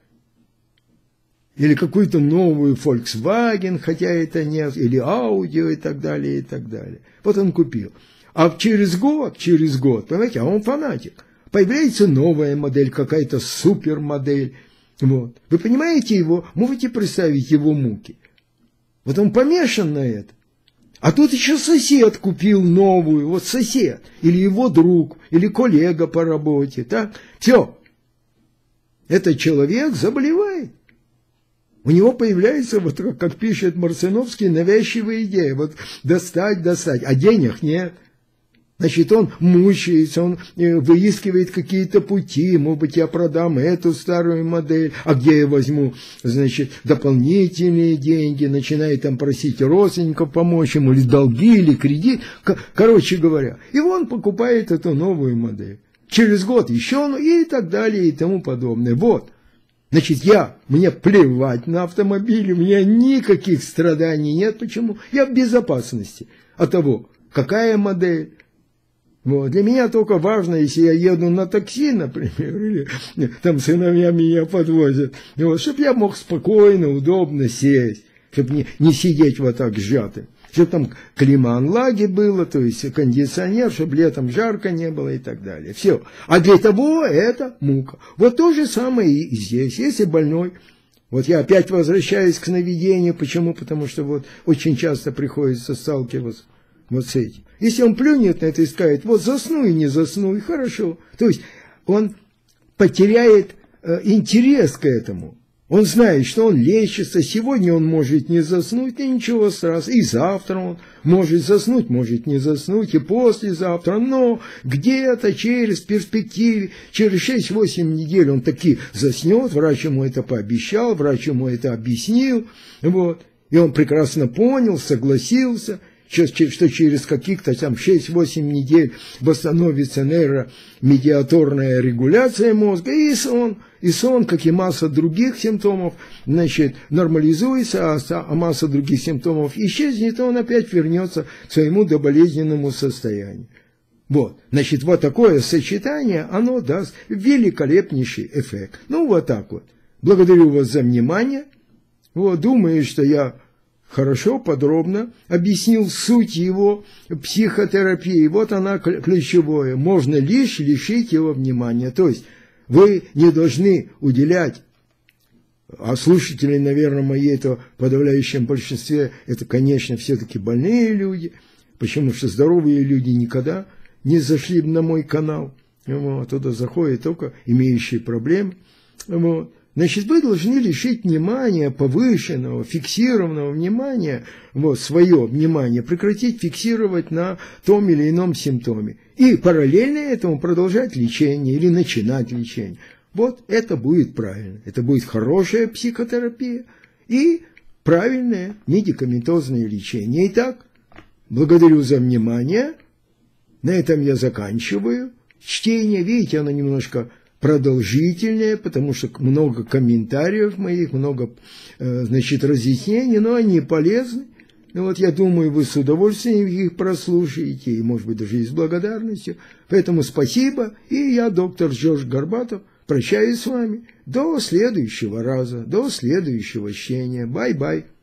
Или какую-то новую Volkswagen, хотя это нет, или Audi и так далее, и так далее. Вот он купил. А через год, понимаете, а он фанатик. Появляется новая модель, какая-то супермодель. Вот. Вы понимаете его, можете представить его муки. Вот он помешан на это. А тут еще сосед купил новую, вот сосед, или его друг, или коллега по работе. Так? Все. Этот человек заболевает. У него появляется, вот как пишет Марциновский, навязчивая идея. Вот достать, а денег нет. Значит, он мучается, он выискивает какие-то пути. Может быть, я продам эту старую модель, а где я возьму, значит, дополнительные деньги, начинает там просить родственников помочь ему, или долги, или кредит. Короче говоря, и он покупает эту новую модель. Через год еще, ну и так далее, и тому подобное. Вот. Значит, мне плевать на автомобиль, у меня никаких страданий нет. Почему? Я в безопасности от того, какая модель. Вот. Для меня только важно, если я еду на такси, например, или там сыновья меня подвозят, вот, чтобы я мог спокойно, удобно сесть, чтобы не сидеть вот так сжатым. Чтобы там климат-анлаги было, то есть кондиционер, чтобы летом жарко не было и так далее. Все. А для того это мука. Вот то же самое и здесь. Если больной, вот я опять возвращаюсь к сновидению. Почему? Потому что вот очень часто приходится сталкиваться вот с этим. Если он плюнет на это и скажет, вот засну и не засну, и хорошо. То есть он потеряет интерес к этому. Он знает, что он лечится, сегодня он может не заснуть, и ничего страшного. И завтра он может заснуть, может не заснуть, и послезавтра. Но где-то через перспективе, через 6-8 недель он таки заснет, врач ему это пообещал, врач ему это объяснил. Вот. И он прекрасно понял, согласился, что через каких-то там 6-8 недель восстановится нейромедиаторная регуляция мозга, и сон, как и масса других симптомов, значит, нормализуется, а масса других симптомов исчезнет, и он опять вернется к своему доболезненному состоянию. Вот, значит, вот такое сочетание, оно даст великолепнейший эффект. Ну, вот так вот. Благодарю вас за внимание. Вот, думаю, что я хорошо, подробно объяснил суть его психотерапии. Вот она ключевое. Можно лишь лишить его внимания. То есть вы не должны уделять, а слушатели, наверное, мои, это в подавляющем большинстве, это, конечно, все-таки больные люди, потому что здоровые люди никогда не зашли бы на мой канал. Вот, туда заходят только имеющие проблемы. Вот. Значит, вы должны лишить внимания, повышенного, фиксированного внимания, вот, свое внимание, прекратить фиксировать на том или ином симптоме. И параллельно этому продолжать лечение или начинать лечение. Вот это будет правильно. Это будет хорошая психотерапия и правильное медикаментозное лечение. Итак, благодарю за внимание. На этом я заканчиваю чтение. Видите, оно немножко продолжительное, потому что много комментариев моих, много, значит, разъяснений, но они полезны. Ну вот я думаю, вы с удовольствием их прослушаете, и, может быть, даже и с благодарностью. Поэтому спасибо, и я, доктор Джордж Горбатов, прощаюсь с вами. До следующего раза, до следующего чтения. Бай-бай.